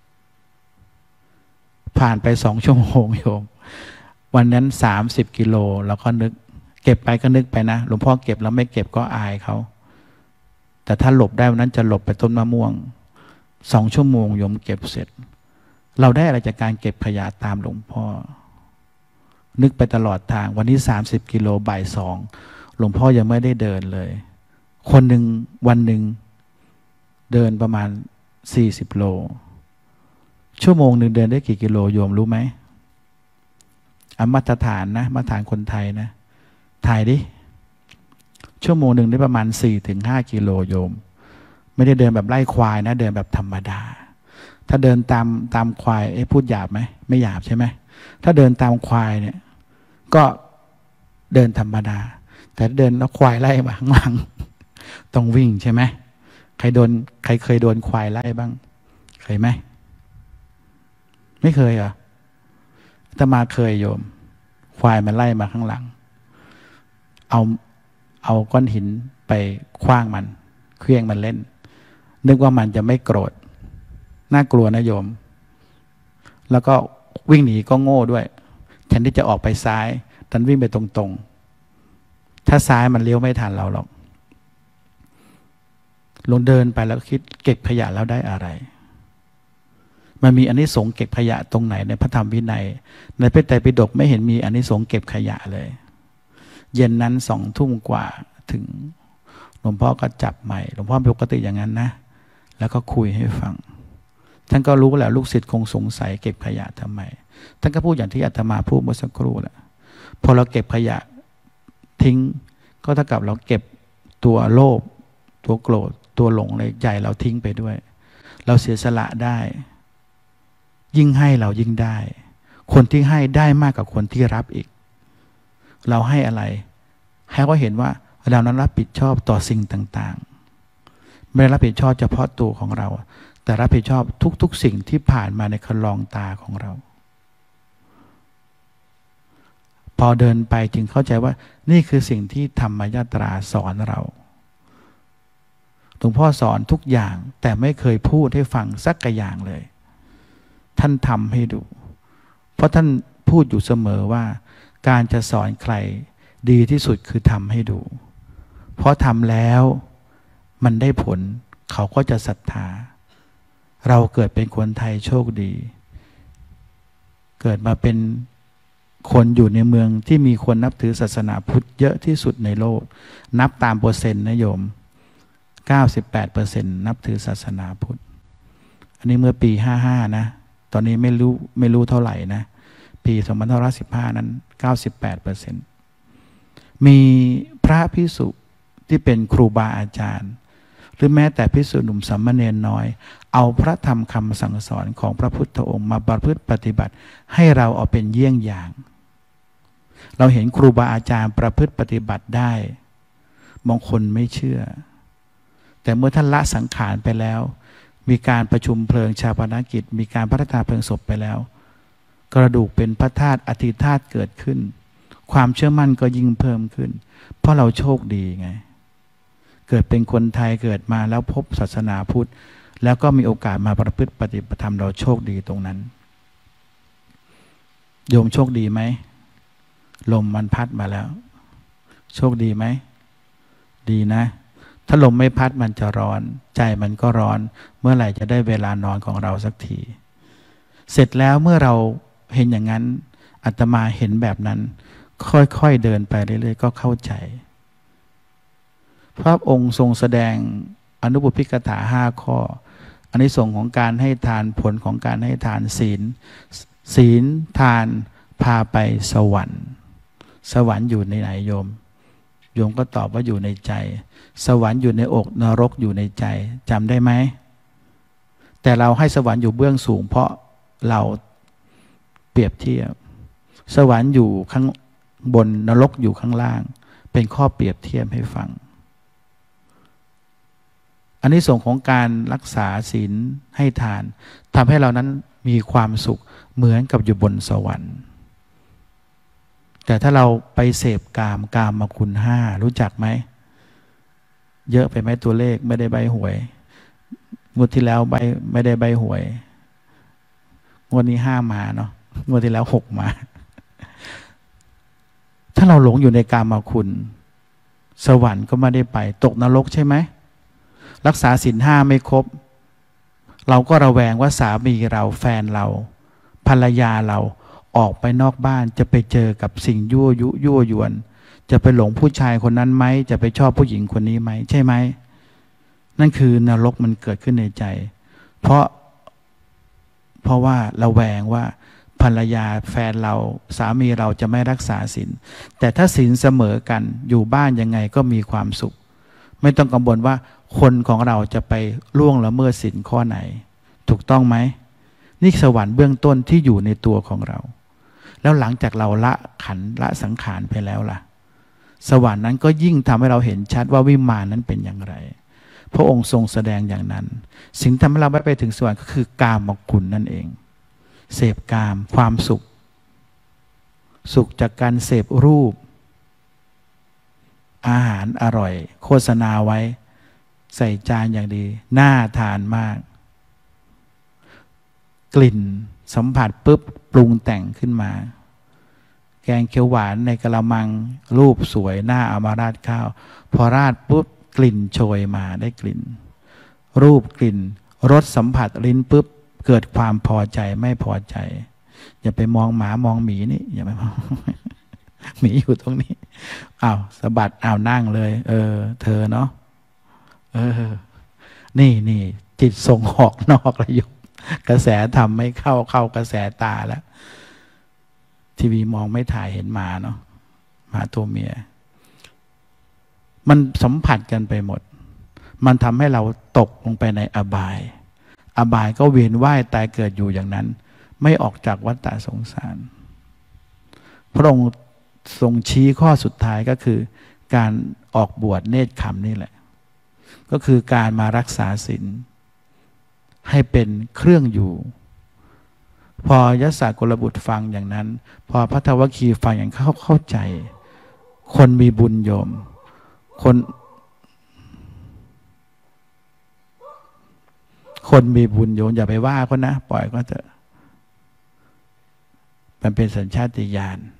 ผ่านไปสองชั่วโมงโยมวันนั้นสามสิบกิโลแล้วก็นึกเก็บไปก็นึกไปนะหลวงพ่อเก็บแล้วไม่เก็บก็อายเขาแต่ถ้าหลบได้วันนั้นจะหลบไปต้นมะม่วงสองชั่วโมงโยมเก็บเสร็จเราได้อะไรจากการเก็บขยะตามหลวงพ่อนึกไปตลอดทางวันนี้สามสิบกิโลบ่ายสองหลวงพ่อยังไม่ได้เดินเลยคนหนึ่งวันหนึ่งเดินประมาณสี่สิบโลชั่วโมงหนึ่งเดินได้กี่กิโลโยมรู้ไหมอ่ะมาตรฐานนะมาตรฐานคนไทยนะถ่ายดิชั่วโมงหนึ่งได้ประมาณสี่ถึงห้ากิโลโยมไม่ได้เดินแบบไล่ควายนะเดินแบบธรรมดาถ้าเดินตามตามควายเอ๊ะพูดหยาบไหมไม่หยาบใช่ไหมถ้าเดินตามควายเนี่ยก็เดินธรรมดาแต่เดินแล้วควายไล่มาข้างหลังต้องวิ่งใช่ไหมใครโดนใครเคยโดนควายไล่บ้างเคยไหมไม่เคยเหรออาตมาเคยโยมควายมันไล่มาข้างหลังเอาเอาก้อนหินไปขว้างมันเคลื่องมันเล่นนึกว่ามันจะไม่โกรธน่ากลัวนะโยมแล้วก็วิ่งหนีก็โง่ด้วยแทนที่จะออกไปซ้ายดันวิ่งไปตรงๆถ้าซ้ายมันเลี้ยวไม่ทันเราหรอกลงเดินไปแล้วคิดเก็บขยะแล้วได้อะไรมันมีอานิสงส์เก็บขยะตรงไหนในพระธรรมวินัยในพระไตรปิฎกไม่เห็นมีอานิสงส์เก็บขยะเลยเย็นนั้นสองทุ่มกว่าถึงหลวงพ่อก็จับใหม่หลวงพ่อปกติอย่างนั้นนะแล้วก็คุยให้ฟังท่านก็รู้แหละลูกศิษย์คงสงสัยเก็บขยะทำไมท่านก็พูดอย่างที่อาตมาพูดเมื่อสักครู่แหละพอเราเก็บขยะทิ้งก็เท่ากับเราเก็บตัวโลภตัวโกรธตัวหลงในใจเราทิ้งไปด้วยเราเสียสละได้ยิ่งให้เรายิ่งได้คนที่ให้ได้มากกว่าคนที่รับอีกเราให้อะไรให้เขาเห็นว่าเรานั้นรับผิดชอบต่อสิ่งต่างๆไม่ได้รับผิดชอบเฉพาะตัวของเราแต่รับผิดชอบทุกๆสิ่งที่ผ่านมาในคันลองตาของเราพอเดินไปจึงเข้าใจว่านี่คือสิ่งที่ธรรมยตราสอนเราหลวงพ่อสอนทุกอย่างแต่ไม่เคยพูดให้ฟังสักอย่างเลยท่านทำให้ดูเพราะท่านพูดอยู่เสมอว่าการจะสอนใครดีที่สุดคือทำให้ดูเพราะทำแล้วมันได้ผลเขาก็จะศรัทธาเราเกิดเป็นคนไทยโชคดีเกิดมาเป็นคนอยู่ในเมืองที่มีคนนับถือศาสนาพุทธเยอะที่สุดในโลกนับตามเปอร์เซ็นต์นะโยม เก้าสิบแปดเปอร์เซ็นต์ นับถือศาสนาพุทธอันนี้เมื่อปีห้าห้านะตอนนี้ไม่รู้ไม่รู้เท่าไหร่นะปีสองพันห้าร้อยสิบห้านั้น เก้าสิบแปดเปอร์เซ็นต์ มีพระภิกษุที่เป็นครูบาอาจารย์หรือแม้แต่ภิกษุหนุ่มสามเณรน้อยเอาพระธรรมคำสั่งสอนของพระพุทธองค์มาประพฤติปฏิบัติให้เราเอาเป็นเยี่ยงอย่างเราเห็นครูบาอาจารย์ประพฤติปฏิบัติได้บางคนไม่เชื่อแต่เมื่อท่านละสังขารไปแล้วมีการประชุมเพลิงชาปนกิจมีการพระราชทานเพลิงศพไปแล้วกระดูกเป็นพระธาตุอธิธาตุเกิดขึ้นความเชื่อมั่นก็ยิ่งเพิ่มขึ้นเพราะเราโชคดีไงเกิดเป็นคนไทยเกิดมาแล้วพบศาสนาพุทธแล้วก็มีโอกาสมาประพฤติปฏิบัติธรรมเราโชคดีตรงนั้นโยมโชคดีไหมลมมันพัดมาแล้วโชคดีไหมดีนะถ้าลมไม่พัดมันจะร้อนใจมันก็ร้อนเมื่อไหร่จะได้เวลานอนของเราสักทีเสร็จแล้วเมื่อเราเห็นอย่างนั้นอาตมาเห็นแบบนั้นค่อยๆเดินไปเรื่อยๆก็เข้าใจพระองค์ทรงแสดงอนุบุพพิกถาห้าข้ออานิสงส์ของการให้ทานผลของการให้ทานศีลศีลทานพาไปสวรรค์สวรรค์อยู่ในไหนโยมโยมก็ตอบว่าอยู่ในใจสวรรค์อยู่ในอกนรกอยู่ในใจจำได้ไหมแต่เราให้สวรรค์อยู่เบื้องสูงเพราะเราเปรียบเทียบสวรรค์อยู่ข้างบนนรกอยู่ข้างล่างเป็นข้อเปรียบเทียบให้ฟังอานิสงส์ของการรักษาศีลให้ทานทำให้เรานั้นมีความสุขเหมือนกับอยู่บนสวรรค์แต่ถ้าเราไปเสพกามกามคุณห้ารู้จักไหมเยอะไปไหมตัวเลขไม่ได้ใบหวยงวดที่แล้วใบไม่ได้ใบหวยงวดนี้ห้ามาเนาะงวดที่แล้วหกมาถ้าเราหลงอยู่ในกามคุณสวรรค์ก็ไม่ได้ไปตกนรกใช่ไหมรักษาศีลห้าไม่ครบเราก็ระแวงว่าสามีเราแฟนเราภรรยาเราออกไปนอกบ้านจะไปเจอกับสิ่งยั่วยุยั่วยวนจะไปหลงผู้ชายคนนั้นไหมจะไปชอบผู้หญิงคนนี้ไหมใช่ไหมนั่นคือนรกมันเกิดขึ้นในใจเพราะเพราะว่าระแวงว่าภรรยาแฟนเราสามีเราจะไม่รักษาศีลแต่ถ้าศีลเสมอกันอยู่บ้านยังไงก็มีความสุขไม่ต้องกังวลว่าคนของเราจะไปล่วงละเมิดศีลข้อไหนถูกต้องไหมนี่สวรรค์เบื้องต้นที่อยู่ในตัวของเราแล้วหลังจากเราละขันธ์ละสังขารไปแล้วล่ะสวรรค์นั้นก็ยิ่งทำให้เราเห็นชัดว่าวิมานนั้นเป็นอย่างไรพระองค์ทรงแสดงอย่างนั้นสิ่งที่ทำให้เราไม่ไปถึงสวรรค์ก็คือกามคุณนั่นเองเสพกามความสุขสุขจากการเสพรูปอาหารอร่อยโฆษณาไว้ใส่จานอย่างดีน่าทานมากกลิ่นสัมผัสปุ๊บปรุงแต่งขึ้นมาแกงเขียวหวานในกะละมังรูปสวยหน้าเอามาราดข้าวพอราดปุ๊บกลิ่นโชยมาได้กลิ่นรูปกลิ่นรสสัมผัสลิ้นปุ๊บเกิดความพอใจไม่พอใจอย่าไปมองหมามองหมีนี่อย่าไปมอง หมีอยู่ตรงนี้อ้าวสะบัดอ้าวนั่งเลยเออเธอเนาะเออนี่นี่จิตส่งออกนอกระยุกกระแสทำไม่เข้าเข้ากระแสตาแล้วทีวีมองไม่ถ่ายเห็นหมาเนาะหมาตัวเมียมันสัมผัสกันไปหมดมันทำให้เราตกลงไปในอบายอบายก็เวียนว่ายตายเกิดอยู่อย่างนั้นไม่ออกจากวัฏฏะสงสารพระองค์ทรงชี้ข้อสุดท้ายก็คือการออกบวชเนตรขำนี่แหละก็คือการมารักษาศีลให้เป็นเครื่องอยู่พอยศกุลบุตรฟังอย่างนั้นพอพระทวคีฟังอย่างเข้าเข้าใจคนมีบุญโยมคนคนมีบุญโยมอย่าไปว่าเขานะปล่อยก็เถอะมันเป็นสัญชาตญาณ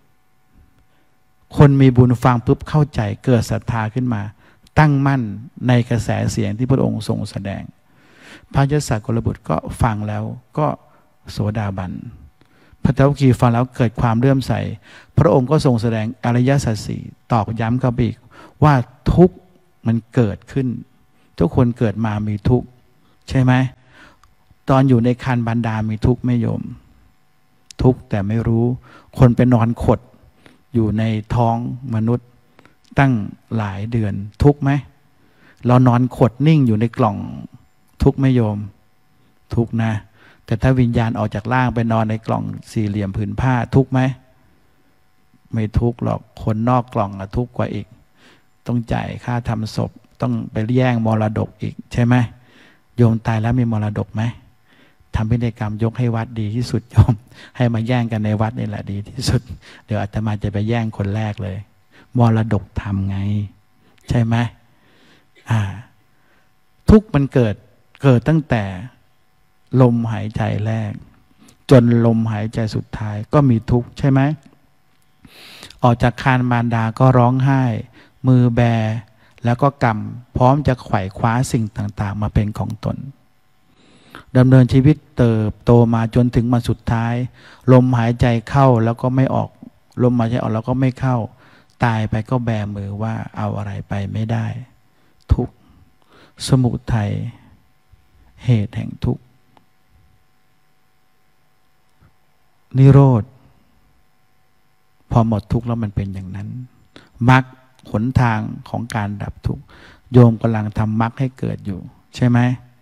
คนมีบุญฟังปุ๊บเข้าใจเกิดศรัทธาขึ้นมาตั้งมั่นในกระแสเสียงที่พระองค์ทรงแสดงพระยศกุลบุตรก็ฟังแล้วก็โสดาบันพระทวคีฟังแล้วเกิดความเลื่อมใสพระองค์ก็ทรงแสดงอริยสัจสี่ตอกย้ำกับอีกว่าทุกข์มันเกิดขึ้นทุกคนเกิดมามีทุกข์ใช่ไหมตอนอยู่ในครรภ์บรรดามีทุกข์ไม่โยมทุกข์แต่ไม่รู้คนไปนอนขดอยู่ในท้องมนุษย์ตั้งหลายเดือนทุกข์ไหมเรานอนขดนิ่งอยู่ในกล่องทุกข์ไม่โยมทุกข์นะแต่ถ้าวิญญาณออกจากร่างไปนอนในกล่องสี่เหลี่ยมผืนผ้าทุกข์ไหมไม่ทุกข์หรอกคนนอกกล่องอะทุกข์กว่าอีกต้องจ่ายค่าทำศพต้องไปแย่งมรดกอีกใช่ไหมโยมตายแล้วมีมรดกไหมทำพิธีกรรมยกให้วัดดีที่สุดโยมให้มาแย่งกันในวัดนี่แหละดีที่สุดเดี๋ยวอาตมาจะไปแย่งคนแรกเลยมรดกทำไงใช่ไหมอ่าทุกข์มันเกิดเกิดตั้งแต่ลมหายใจแรกจนลมหายใจสุดท้ายก็มีทุกข์ใช่ไหมออกจากครรภ์มารดาก็ร้องไห้มือแบแล้วก็กำพร้อมจะไขว่คว้าสิ่งต่างๆมาเป็นของตนดำเนินชีวิตเติบโตมาจนถึงวันสุดท้ายลมหายใจเข้าแล้วก็ไม่ออกลมหายใจออกเราก็ไม่เข้าตายไปก็แบมือว่าเอาอะไรไปไม่ได้ทุกข์สมุทัยเหตุแห่งทุกข์นิโรธพอหมดทุกข์แล้วมันเป็นอย่างนั้นมรรคหนทางของการดับทุกข์โยมกำลังทำมรรคให้เกิดอยู่ใช่ไหม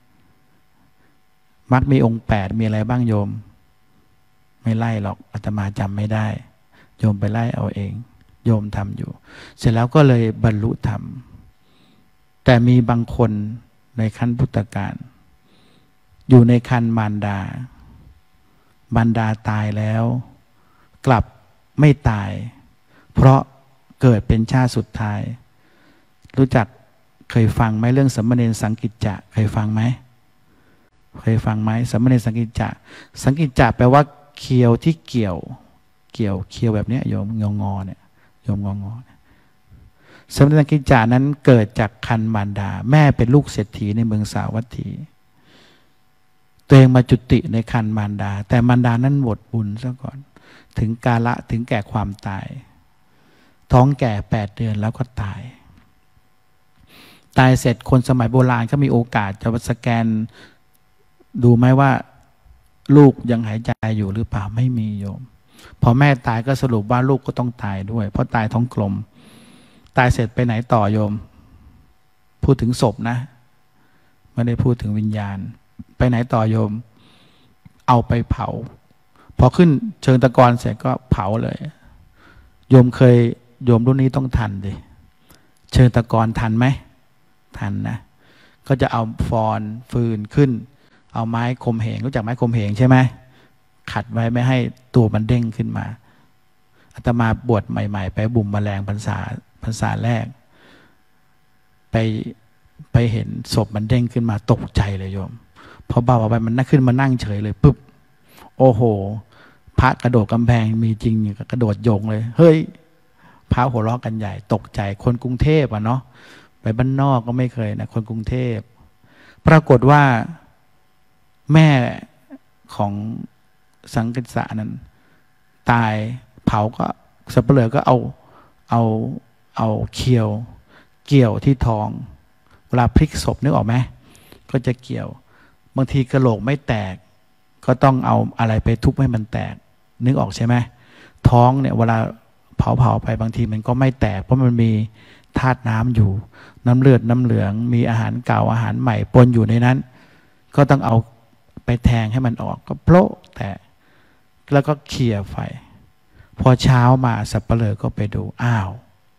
มรรคมีองค์แปดมีอะไรบ้างโยมไม่ไล่หรอกอาตมาจำไม่ได้โยมไปไล่เอาเองโยมทำอยู่เสร็จแล้วก็เลยบรรลุธรรมแต่มีบางคนในขั้นพุทธกาลอยู่ในคันมารดามารดาตายแล้วกลับไม่ตายเพราะเกิดเป็นชาติสุดท้ายรู้จักเคยฟังไหมเรื่องสัมมาเนรสังกิจจะเคยฟังไหมเคยฟังไหมสัมมาเนรสังกิจจะสังกิจจะแปลว่าเคียวที่เกี่ยวเกี่ยวเคียวแบบนี้โยมงองอเนี่ยโยมงองอสัมมาเนรสังกิจจะนั้นเกิดจากคันมารดาแม่เป็นลูกเศรษฐีในเมืองสาวัตถีตัวเองมาจุติในคันมารดาแต่มารดานั้นหมดบุญซะก่อนถึงกาละถึงแก่ความตายท้องแก่แปดเดือนแล้วก็ตายตายเสร็จคนสมัยโบราณก็มีโอกาสจะสแกนดูไหมว่าลูกยังหายใจอยู่หรือเปล่าไม่มีโยมพอแม่ตายก็สรุปว่าลูกก็ต้องตายด้วยเพราะตายท้องกลมตายเสร็จไปไหนต่อโยมพูดถึงศพนะไม่ได้พูดถึงวิญญาณไปไหนต่อโยมเอาไปเผาพอขึ้นเชิงตะกอนเสร็จก็เผาเลยโยมเคยโยมรุ่นนี้ต้องทันดิเชิงตะกอนทันไหมทันนะก็จะเอาฟอนฟืนขึ้นเอาไม้คมเหงรู้จักไม้คมเหงใช่ไหมขัดไว้ไม่ให้ตัวมันเด้งขึ้นมาอาตมาบวชใหม่ๆไปบุ่มแมลงพรรษาพรรษาแรกไปไปเห็นศพมันเด้งขึ้นมาตกใจเลยโยมพอเบาออกไปมันนั่งขึ้นมานั่งเฉยเลยปุ๊บโอ้โหพระกระโดดกำแพงมีจริงกระโดดโยงเลยเฮ้ยพระหัวเราะกันใหญ่ตกใจคนกรุงเทพอ่ะเนาะไปบ้านนอกก็ไม่เคยนะคนกรุงเทพปรากฏว่าแม่ของสังกิจสะนั้นตายเผาก็สับเปลือก็เอาเอาเอาเคียวเกี่ยวที่ท้องเวลาพลิกศพนึกออกไหมก็จะเกี่ยวบางทีกระโหลกไม่แตกก็ต้องเอาอะไรไปทุบให้มันแตกนึกออกใช่ไหมท้องเนี่ยเวลาเผาเผาไปบางทีมันก็ไม่แตกเพราะมันมีธาตุน้ำอยู่น้ำเลือดน้ำเหลืองมีอาหารเก่าอาหารใหม่ปนอยู่ในนั้นก็ต้องเอาไปแทงให้มันออกก็โผล่แต่แล้วก็เคลียร์ไฟพอเช้ามาสับเปลือก็ไปดูอ้าว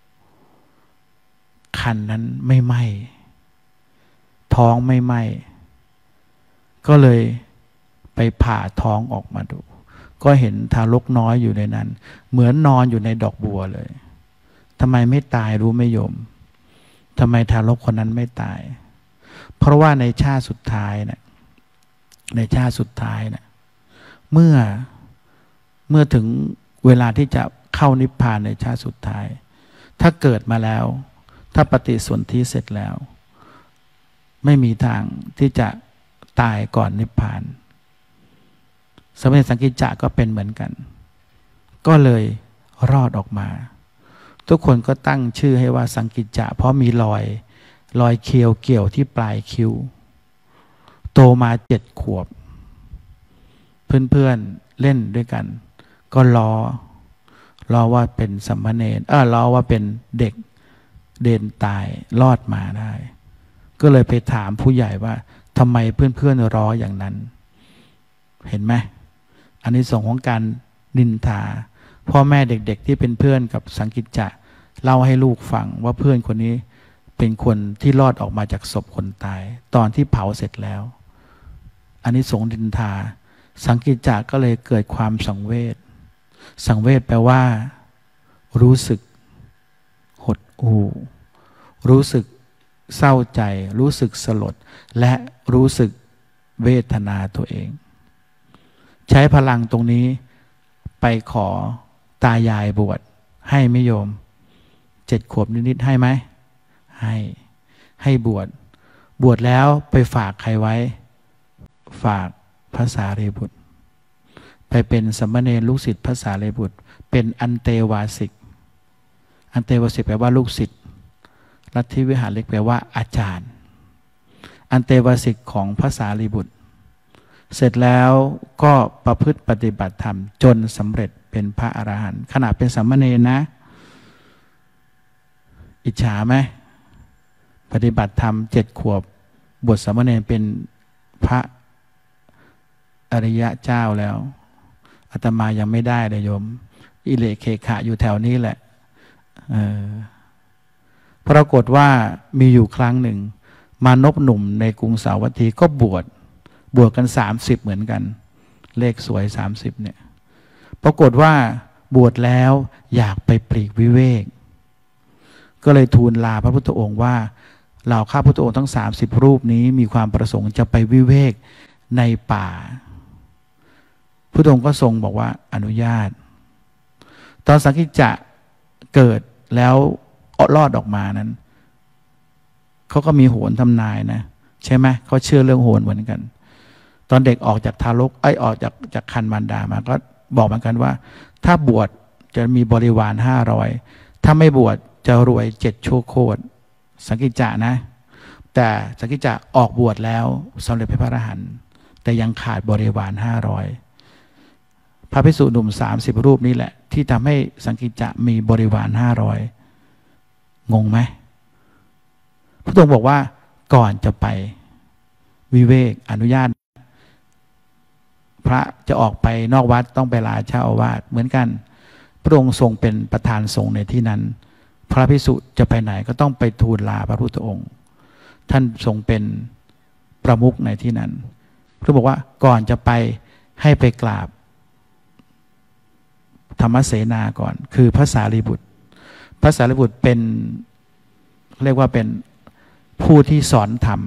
คันนั้นไม่ไหม้ท้องไม่ไหม้ก็เลยไปผ่าท้องออกมาดูก็เห็นทารกน้อยอยู่ในนั้นเหมือนนอนอยู่ในดอกบัวเลยทำไมไม่ตายรู้ไหมโยมทำไมทารกคนนั้นไม่ตายเพราะว่าในชาติสุดท้ายนะในชาติสุดท้ายนะเมื่อเมื่อถึงเวลาที่จะเข้านิพพานในชาติสุดท้ายถ้าเกิดมาแล้วถ้าปฏิสนธิเสร็จแล้วไม่มีทางที่จะตายก่อนนิพพานสมเด็จสังกิจจะก็เป็นเหมือนกันก็เลยรอดออกมาทุกคนก็ตั้งชื่อให้ว่าสังกิจจะเพราะมีรอยรอยเคียวเกี่ยวที่ปลายคิ้วโตมาเจ็ดขวบเพื่อนๆเล่นด้วยกันก็ล้อล้อว่าเป็นสัมมาเนรเออล้อว่าเป็นเด็กเด่นตายรอดมาได้ก็เลยไปถามผู้ใหญ่ว่าทำไมเพื่อนๆล้ออย่างนั้นเห็นไหมอันนี้ส่งของการนินทาพ่อแม่เด็กๆที่เป็นเพื่อนกับสังกิจจะเล่าให้ลูกฟังว่าเพื่อนคนนี้เป็นคนที่รอดออกมาจากศพคนตายตอนที่เผาเสร็จแล้วอันนี้สงนินทาสังกิจจะก็เลยเกิดความสังเวชสังเวชแปลว่ารู้สึกหดหู่รู้สึกเศร้าใจรู้สึกสลดและรู้สึกเวทนาตัวเองใช้พลังตรงนี้ไปขอตายายบวชให้ไม่โยมเจ็ดขวบนิดๆให้ไหมให้ให้บวชบวชแล้วไปฝากใครไว้ฝากพระสารีบุตรไปเป็นสามเณรลูกศิษย์พระสารีบุตรเป็นอันเตวาสิกอันเตวาสิกแปลว่าลูกศิษย์ลัทธิวิหารเล็กแปลว่าอาจารย์อันเตวาสิกของพระสารีบุตรเสร็จแล้วก็ประพฤติปฏิบัติธรรมจนสำเร็จเป็นพระอรหันต์ขณะเป็นสามเณรนะอิจฉาไหมปฏิบัติธรรมเจ็ดขวบบวชสามเณรเป็นพระอริยะเจ้าแล้วอาตมายังไม่ได้เลยโยมอิเลเคขะอยู่แถวนี้แหละเออปรากฏว่ามีอยู่ครั้งหนึ่งมานพหนุ่มในกรุงสาวัตถีก็บวชบวชกันสามสิบเหมือนกันเลขสวยสามสิบเนี่ยปรากฏว่าบวชแล้วอยากไปปลีกวิเวกก็เลยทูลลาพระพุทธองค์ว่าเราข้าพุทธองค์ทั้งสามสิบรูปนี้มีความประสงค์จะไปวิเวกในป่าพระองค์ก็ทรงบอกว่าอนุญาตตอนสังคิจะเกิดแล้วรอดออกมานั้นเขาก็มีโหรทำนายนะใช่ไหมเขาเชื่อเรื่องโหรเหมือนกันตอนเด็กออกจากทารกไอ้ออกจากจากคันมารดามาก็บอกเหมือนกันว่าถ้าบวชจะมีบริวารห้าร้อยถ้าไม่บวชจะรวยเจ็ดชั่วโคตรสังคิจะนะแต่สังคิจะออกบวชแล้วสำเร็จเป็นพระอรหันต์แต่ยังขาดบริวารห้าร้อยพระภิกษุหนุ่มสามสิบรูปนี้แหละที่ทำให้สังคิจะมีบริวารห้าร้อยงงไหมพระองค์บอกว่าก่อนจะไปวิเวกอนุญาตพระจะออกไปนอกวัดต้องไปลาเจ้าอาวาสเหมือนกันพระองค์ทรงเป็นประธานสงฆ์ในที่นั้นพระภิกษุจะไปไหนก็ต้องไปทูลลาพระพุทธองค์ท่านทรงเป็นประมุขในที่นั้นพระบอกว่าก่อนจะไปให้ไปกราบธรรมเสนาก่อนคือพระสารีบุตรพระสารีบุตรเป็นเรียกว่าเป็นผู้ที่สอนธรรม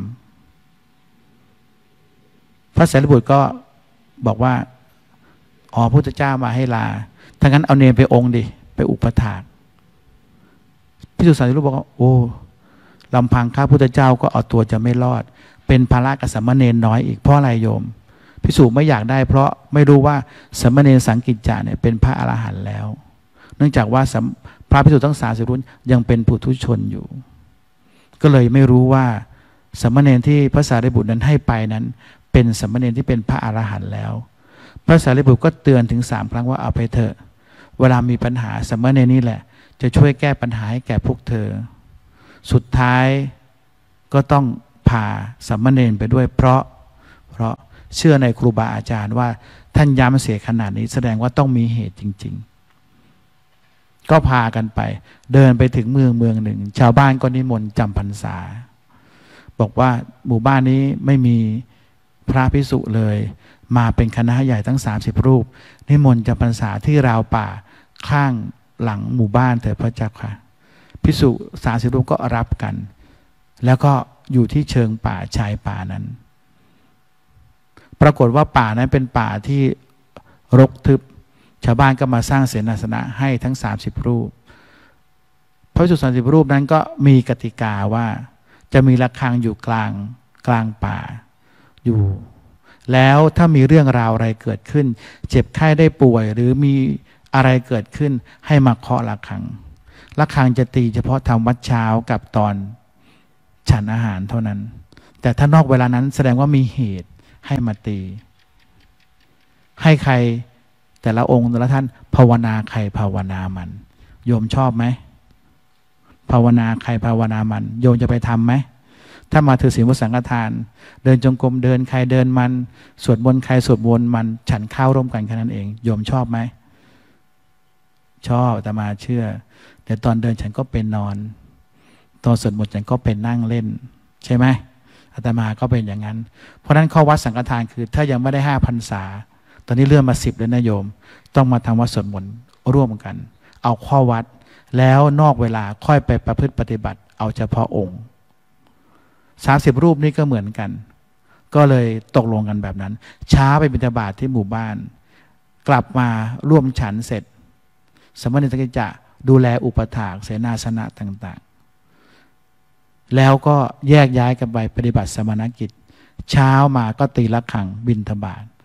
พระสารีบุตรก็บอกว่าอ๋อพระพุทธเจ้ามาให้ลาถ้างั้นเอาเนรไปองค์ดิไปอุปถากภิกษุสารีบุตรบอกว่าโอ้ลำพังข้าพุทธเจ้าก็เอาตัวจะไม่รอดเป็นภาระกับสามเณรน้อยอีกเพราะอะไรโยมภิกษุไม่อยากได้เพราะไม่รู้ว่าสามเณรสังกิจจะเนี่ยเป็นพระอรหันต์แล้วเนื่องจากว่าพระภิกษุทั้งสามสิบรูปยังเป็นปุถุชนอยู่ก็เลยไม่รู้ว่าสามเณรที่พระสารีบุตรนั้นให้ไปนั้นเป็นสามเณรที่เป็นพระอรหันต์แล้วพระสารีบุตรก็เตือนถึงสามครั้งว่าเอาไปเถอะเวลามีปัญหาสามเณรนี่แหละจะช่วยแก้ปัญหาให้แก่พวกเธอสุดท้ายก็ต้องพาสามเณรไปด้วยเพราะเพราะเชื่อในครูบาอาจารย์ว่าท่านย้ำเสียขนาดนี้แสดงว่าต้องมีเหตุจริงๆก็พากันไปเดินไปถึงเมืองเมืองหนึ่งชาวบ้านก็นิมนต์จำพรรษาบอกว่าหมู่บ้านนี้ไม่มีพระภิกษุเลยมาเป็นคณะใหญ่ทั้งสามสิบรูปนิมนต์จำพรรษาที่ราวป่าข้างหลังหมู่บ้านเถิดพระเจ้าค่ะภิกษุสามสิบรูปก็รับกันแล้วก็อยู่ที่เชิงป่าชายป่านั้นปรากฏว่าป่านั้นเป็นป่าที่รกทึบชาวบ้านก็มาสร้างเสนาสนะให้ทั้งสามสิบรูปพระภิกษุสามสิบรูปนั้นก็มีกติกาว่าจะมีระฆังอยู่กลางกลางป่าอยู่แล้วถ้ามีเรื่องราวอะไรเกิดขึ้นเจ็บไข้ได้ป่วยหรือมีอะไรเกิดขึ้นให้มาเคาะระฆังระฆังจะตีเฉพาะทำวัดเช้ากับตอนฉันอาหารเท่านั้นแต่ถ้านอกเวลานั้นแสดงว่ามีเหตุให้มาตีให้ใครแต่ละองค์แต่ละท่านภาวนาใครภาวนามันโยมชอบไหมภาวนาใครภาวนามันโยมจะไปทำไหมถ้ามาถือศีลวัดสังฆทานเดินจงกรมเดินใครเดินมันสวดมนต์ใครสวดมนต์มันฉันข้าวร่วมกันแค่นั้นเองโยมชอบไหมชอบแต่มาเชื่อแต่ตอนเดินฉันก็เป็นนอนตอนสวดมนต์ฉันก็เป็นนั่งเล่นใช่ไหมอาตมาก็เป็นอย่างนั้นเพราะนั้นข้อวัดสังฆทานคือถ้ายังไม่ได้ห้าพรรษาตอนนี้เลื่อนมาสิบแล้วนะโยมต้องมาทำวัดสวดมนต์ร่วมกันเอาข้อวัดแล้วนอกเวลาค่อยไปประพฤติปฏิบัติเอาเฉพาะองค์สามสิบรูปนี้ก็เหมือนกันก็เลยตกลงกันแบบนั้นช้าไปบิณฑบาตที่หมู่บ้านกลับมาร่วมฉันเสร็จสมณเณรสังฆิจะดูแลอุปถากเสนาสนะต่างๆแล้วก็แยกย้ายกันไปปฏิบัติสมณกิจเช้ามาก็ตีระฆังบิณฑบาต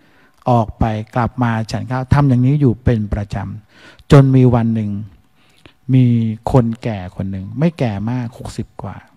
ออกไปกลับมาฉันข้าวทำอย่างนี้อยู่เป็นประจำจนมีวันหนึ่งมีคนแก่คนหนึ่งไม่แก่มากหกสิบกว่า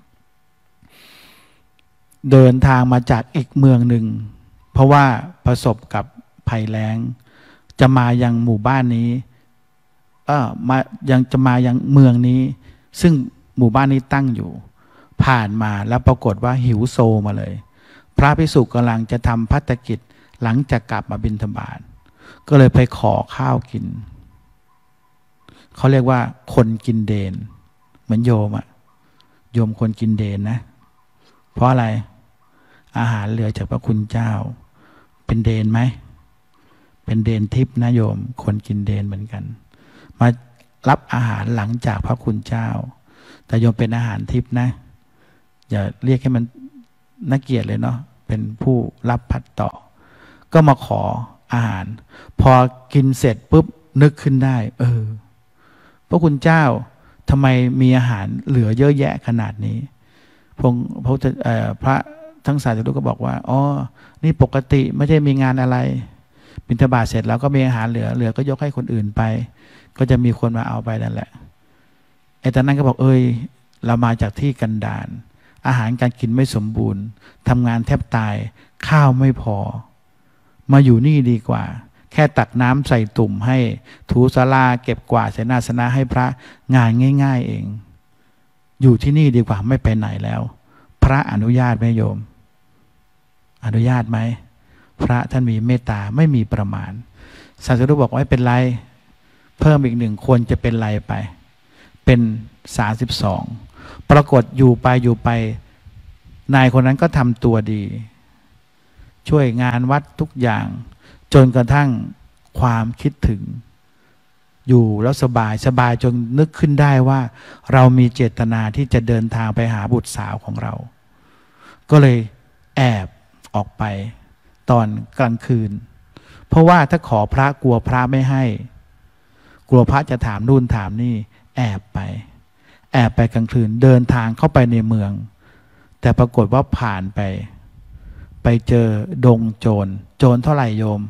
เดินทางมาจากอีกเมืองหนึ่งเพราะว่าประสบกับภัยแล้งจะมายังหมู่บ้านนี้เออมายังจะมายังเมืองนี้ซึ่งหมู่บ้านนี้ตั้งอยู่ผ่านมาแล้วปรากฏว่าหิวโซมาเลยพระภิกษุกำลังจะทำภัตกิจหลังจากกลับมาบิณฑบาตก็เลยไปขอข้าวกินเขาเรียกว่าคนกินเดนเหมือนโยมอะโยมคนกินเดนนะเพราะอะไรอาหารเหลือจากพระคุณเจ้าเป็นเดนไหมเป็นเดนทิพย์นะโยมคนกินเดนเหมือนกันมารับอาหารหลังจากพระคุณเจ้าแต่โยมเป็นอาหารทิพย์นะอย่าเรียกให้มันน่าเกลียดเลยเนาะเป็นผู้รับผัดต่อก็มาขออาหารพอกินเสร็จปุ๊บนึกขึ้นได้เออพระคุณเจ้าทำไมมีอาหารเหลือเยอะแยะขนาดนี้พงพระพระทั้งสายทุกก็บอกว่าอ๋อนี่ปกติไม่ได้มีงานอะไรบิณฑบาตเสร็จแล้วก็มีอาหารเหลือเหลือก็ยกให้คนอื่นไปก็จะมีคนมาเอาไปนั่นแหละไอ้ตอนนั้นก็บอกเอ้ยเรามาจากที่กันดารอาหารการกินไม่สมบูรณ์ทำงานแทบตายข้าวไม่พอมาอยู่นี่ดีกว่าแค่ตักน้ำใส่ตุ่มให้ถูศาลาเก็บกวาดเสนาสนะให้พระงานง่ายๆเองอยู่ที่นี่ดีกว่าไม่ไปไหนแล้วพระอนุญาตไหมโยมอนุญาตไหมพระท่านมีเมตตาไม่มีประมาณศาสดาบอกว่าไม่เป็นไรเพิ่มอีกหนึ่งคนจะเป็นไรไปเป็นสามสิบสองปรากฏอยู่ไปอยู่ไปนายคนนั้นก็ทำตัวดีช่วยงานวัดทุกอย่างจนกระทั่งความคิดถึงอยู่แล้วสบายสบายจนนึกขึ้นได้ว่าเรามีเจตนาที่จะเดินทางไปหาบุตรสาวของเราก็เลยแอบออกไปตอนกลางคืนเพราะว่าถ้าขอพระกลัวพระไม่ให้กลัวพระจะถามนู่นถามนี่แอบไปแอบไปกลางคืนเดินทางเข้าไปในเมืองแต่ปรากฏว่าผ่านไปไปเจอดงโจรโจรเท่าไหร่โยม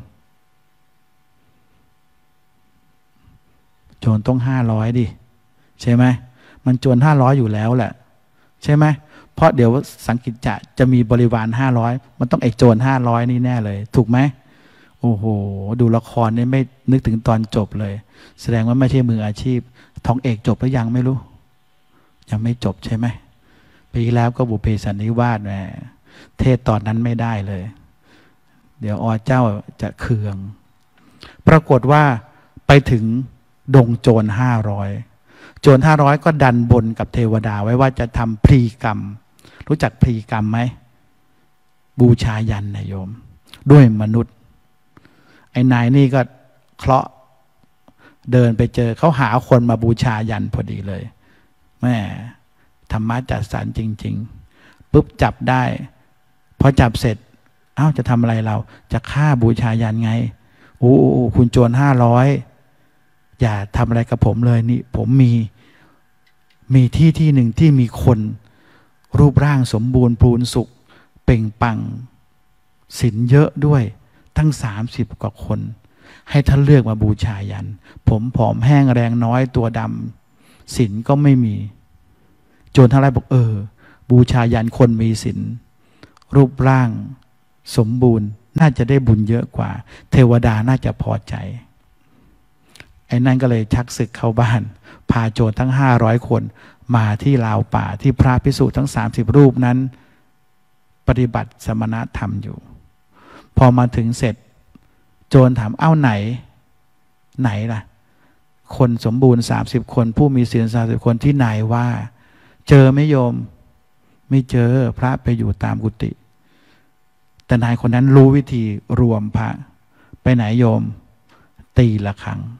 โจรต้องห้าร้อยดิใช่ไหมมันโจรห้าร้อยอยู่แล้วแหละใช่ไหมเพราะเดี๋ยวสังกิจจะจะมีบริวารห้าร้อยมันต้องไอ้โจรห้าร้อยนี่แน่เลยถูกไหมโอ้โหดูละครนี่ไม่นึกถึงตอนจบเลยแสดงว่าไม่ใช่มืออาชีพทองเอกจบหรือยังไม่รู้ยังไม่จบใช่ไหมปีแล้วก็บุพเพสันนิวาสแหมเทศตอนนั้นไม่ได้เลยเดี๋ยวอเจ้าจะเคืองปรากฏว่าไปถึงดงโจรห้าร้อยโจรห้าร้อยก็ดันบนกับเทวดาไว้ว่าจะทำพลีกรรมรู้จักพลีกรรมไหมบูชายันนะโยมด้วยมนุษย์ไอ้นายนี่ก็เคราะห์เดินไปเจอเขาหาคนมาบูชายันพอดีเลยแม่ธรรมะจัดสรรจริงๆปุ๊บจับได้พอจับเสร็จเอ้าจะทำอะไรเราจะฆ่าบูชายันไงโอ้คุณโจรห้าร้อยอย่าทำอะไรกับผมเลยนี่ผมมีมีที่ที่หนึ่งที่มีคนรูปร่างสมบูรณ์พูนสุขเปล่งปลั่งศีลเยอะด้วยทั้งสามสิบกว่าคนให้ท่านเลือกมาบูชายันผมผอมแห้งแรงน้อยตัวดำศีลก็ไม่มีโจรทั้งหลายบอกเออบูชายันคนมีศีลรูปร่างสมบูรณ์น่าจะได้บุญเยอะกว่าเทวดาน่าจะพอใจไอ้นั่นก็เลยชักศึกเข้าบ้านพาโจรทั้งห้าร้อยคนมาที่ราวป่าที่พระภิกษุทั้งสามสิบรูปนั้นปฏิบัติสมณธรรมอยู่พอมาถึงเสร็จโจรถามเอ้าไหนไหนล่ะคนสมบูรณ์สามสิบคนผู้มีศีลสามสิบคนที่ไหนว่าเจอไหมโยมไม่เจอพระไปอยู่ตามกุฏิแต่นายคนนั้นรู้วิธีรวมพระไปไหนโยมตีละครัง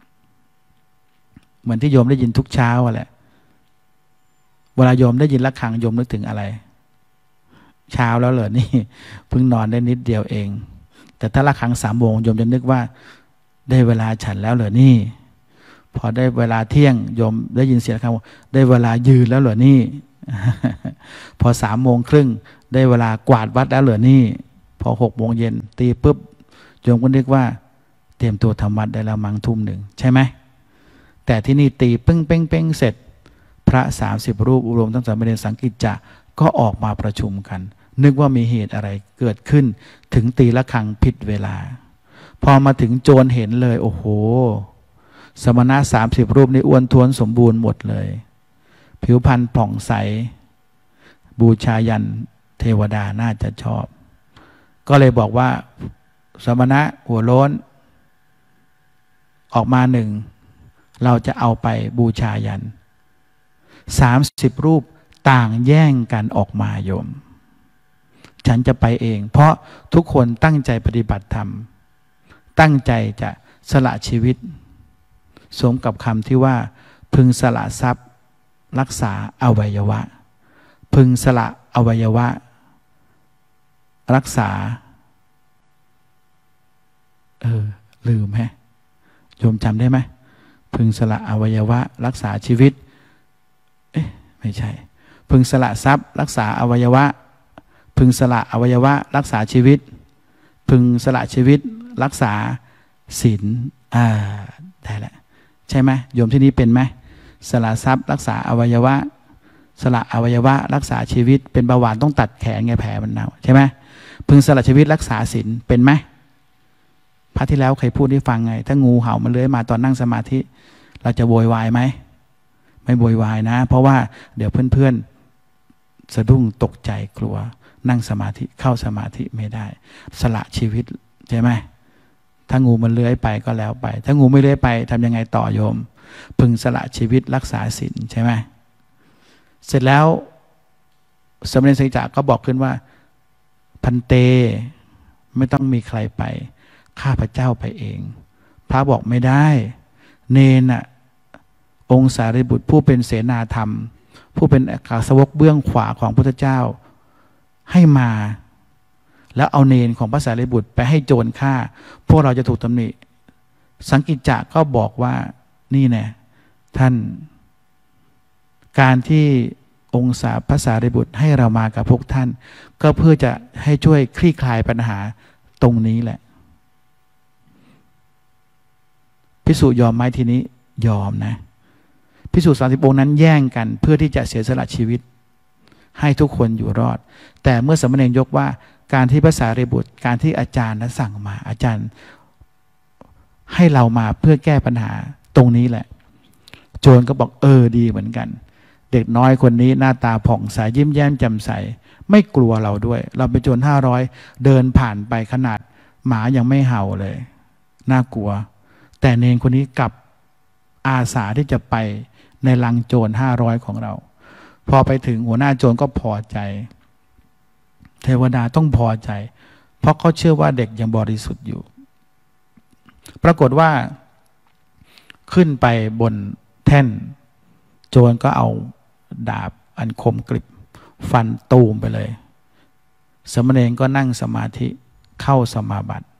เหมือนที่โยมได้ยินทุกเช้าแหละเวลาโยมได้ยินละครังโยมนึกถึงอะไรเช้าแล้วเหรอนี่เพิ่งนอนได้นิดเดียวเองแต่ถ้าละครังสามโมงโยมจะนึกว่าได้เวลาฉันแล้วเหรอนี่พอได้เวลาเที่ยงโยมได้ยินเสียงละครังได้เวลายืนแล้วเหรอนี่ พอสามโมงครึ่งได้เวลากวาดวัดแล้วเหรอนี่พอหกโมงเย็นตีปุ๊บโยมก็นึกว่าเตรียมตัวทำวัดได้แล้วมั้งทุ่มหนึ่งใช่ไหมแต่ที่นี่ตีปึ้งเป้งเป้งเสร็จพระสามสิบรูปรวมทั้งสามเณรสังกิจจะก็ออกมาประชุมกันนึกว่ามีเหตุอะไรเกิดขึ้นถึงตีละครังผิดเวลาพอมาถึงโจรเห็นเลยโอ้โหสมณะสามสิบรูปนี่อ้วนท้วนสมบูรณ์หมดเลยผิวพรรณผ่องใสบูชายันเทวดาน่าจะชอบก็เลยบอกว่าสมณะหัวโล้นออกมาหนึ่งเราจะเอาไปบูชายันสามสิบรูปต่างแย่งกันออกมาโยมฉันจะไปเองเพราะทุกคนตั้งใจปฏิบัติธรรมตั้งใจจะสละชีวิตสมกับคำที่ว่าพึงสละทรัพย์รักษาอวัยวะพึงสละอวัยวะรักษาเออลืมแฮะโยมจำได้ไหมพึงสละอวัยวะรักษาชีวิตเอ๊ะไม่ใช่พึงสละทรัพย์รักษาอวัยวะพึงสละอวัยวะรักษาชีวิตพึงสละชีวิตรักษาศีลอ่าได้แหละใช่ไหมโยมที่นี้เป็นไหมสละทรัพย์รักษาอวัยวะสละอวัยวะรักษาชีวิตเป็นเบาหวานต้องตัดแขนไงแผลมันเน่าใช่ไหมพึงสละชีวิตรักษาศีลเป็นไหมพระที่แล้วเคยพูดให้ฟังไงถ้างูเห่ามันเลื้อยมาตอนนั่งสมาธิเราจะโวยวายไหมไม่โวยวายนะเพราะว่าเดี๋ยวเพื่อนๆสะดุ้งตกใจกลัวนั่งสมาธิเข้าสมาธิไม่ได้สละชีวิตใช่ไหมถ้างูมันเลื้อยไปก็แล้วไปถ้างูไม่เลื้อยไปทำยังไงต่อโยมพึงสละชีวิตรักษาศีลใช่ไหมเสร็จแล้วสมเด็จสังฆาก็บอกขึ้นว่าพันเตไม่ต้องมีใครไปข้าพเจ้าไปเองพระบอกไม่ได้เนนน่ะองค์สารีบุตรผู้เป็นเสนาธรรมผู้เป็นอัครสาวกเบื้องขวาของพระพุทธเจ้าให้มาแล้วเอาเนนของพระสารีบุตรไปให้โจรฆ่าพวกเราจะถูกตำหนิสังกิจจะก็บอกว่านี่แน่ท่านการที่องค์สาพระสารีบุตรให้เรามากับพวกท่านก็เพื่อจะให้ช่วยคลี่คลายปัญหาตรงนี้แหละภิกษุยอมไหมทีนี้ยอมนะภิกษุสามสิบองค์นั้นแย่งกันเพื่อที่จะเสียสละชีวิตให้ทุกคนอยู่รอดแต่เมื่อสมณเณรยกว่าการที่พระสารีบุตรการที่อาจารย์นั้นสั่งมาอาจารย์ให้เรามาเพื่อแก้ปัญหาตรงนี้แหละโจรก็บอกเออดีเหมือนกันเด็กน้อยคนนี้หน้าตาผ่องใสยิ้มแย้มแจ่มใสไม่กลัวเราด้วยเราไปโจรห้าร้อยเดินผ่านไปขนาดหมายังไม่เห่าเลยน่ากลัวแต่เนรคนนี้กลับอาสาที่จะไปในลังโจรห้าร้อยของเราพอไปถึงหัวหน้าโจรก็พอใจเทวดาต้องพอใจเพราะเขาเชื่อว่าเด็กยังบริสุทธิ์อยู่ปรากฏว่าขึ้นไปบนแท่นโจรก็เอาดาบอันคมกริบฟันตูมไปเลยสมณเณรก็นั่งสมาธิเข้าสมาบัติ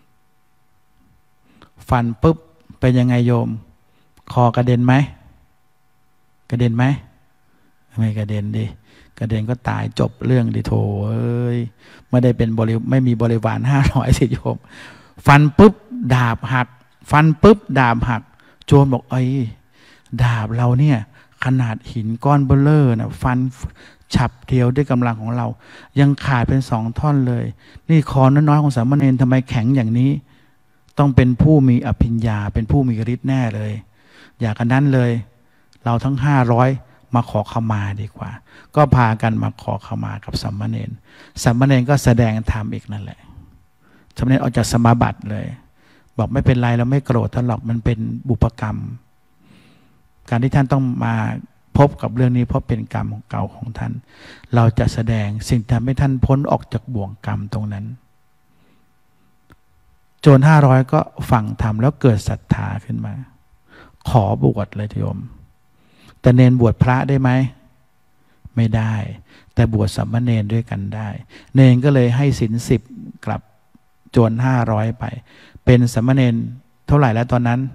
ฟันปุ๊บเป็นยังไงโยมคอกระเด็นไหมกระเด็นไหมไม่กระเด็นดิกระเด็นก็ตายจบเรื่องดิโถเอ้ยไม่ได้เป็นบริไม่มีบริวารห้าร้อยสิโยมฟันปุ๊บดาบหักฟันปุ๊บดาบหักโจรบอกไอ้ดาบเราเนี่ยขนาดหินก้อนเบลเลอร์นะฟันฉับเดียวด้วยกำลังของเรายังขาดเป็นสองท่อนเลยนี่คอน้อยๆของสามเณรทำไมแข็งอย่างนี้ต้องเป็นผู้มีอภิญญาเป็นผู้มีฤทธิ์แน่เลยอยากกันนั้นเลยเราทั้งห้าร้อยมาขอขมาดีกว่าก็พากันมาขอขมากับสามเณรสามเณรก็แสดงธรรมอีกนั่นแหละสามเณรออกจากสมาบัติเลยบอกไม่เป็นไรเราไม่โกรธท่านหรอกมันเป็นบุพกรรมการที่ท่านต้องมาพบกับเรื่องนี้เพราะเป็นกรรมของเก่าของท่านเราจะแสดงสิ่งที่ทำให้ท่านพ้นออกจากบ่วงกรรมตรงนั้นโจรห้าร้อยก็ฟังธรรมแล้วเกิดศรัทธาขึ้นมาขอบวชเลยโยมแต่เนนบวชพระได้ไหมไม่ได้แต่บวชสามเณรด้วยกันได้เนนก็เลยให้ศีลสิบกลับโจรห้าร้อยไปเป็นสามเณรเท่าไหร่แล้วตอนนั้น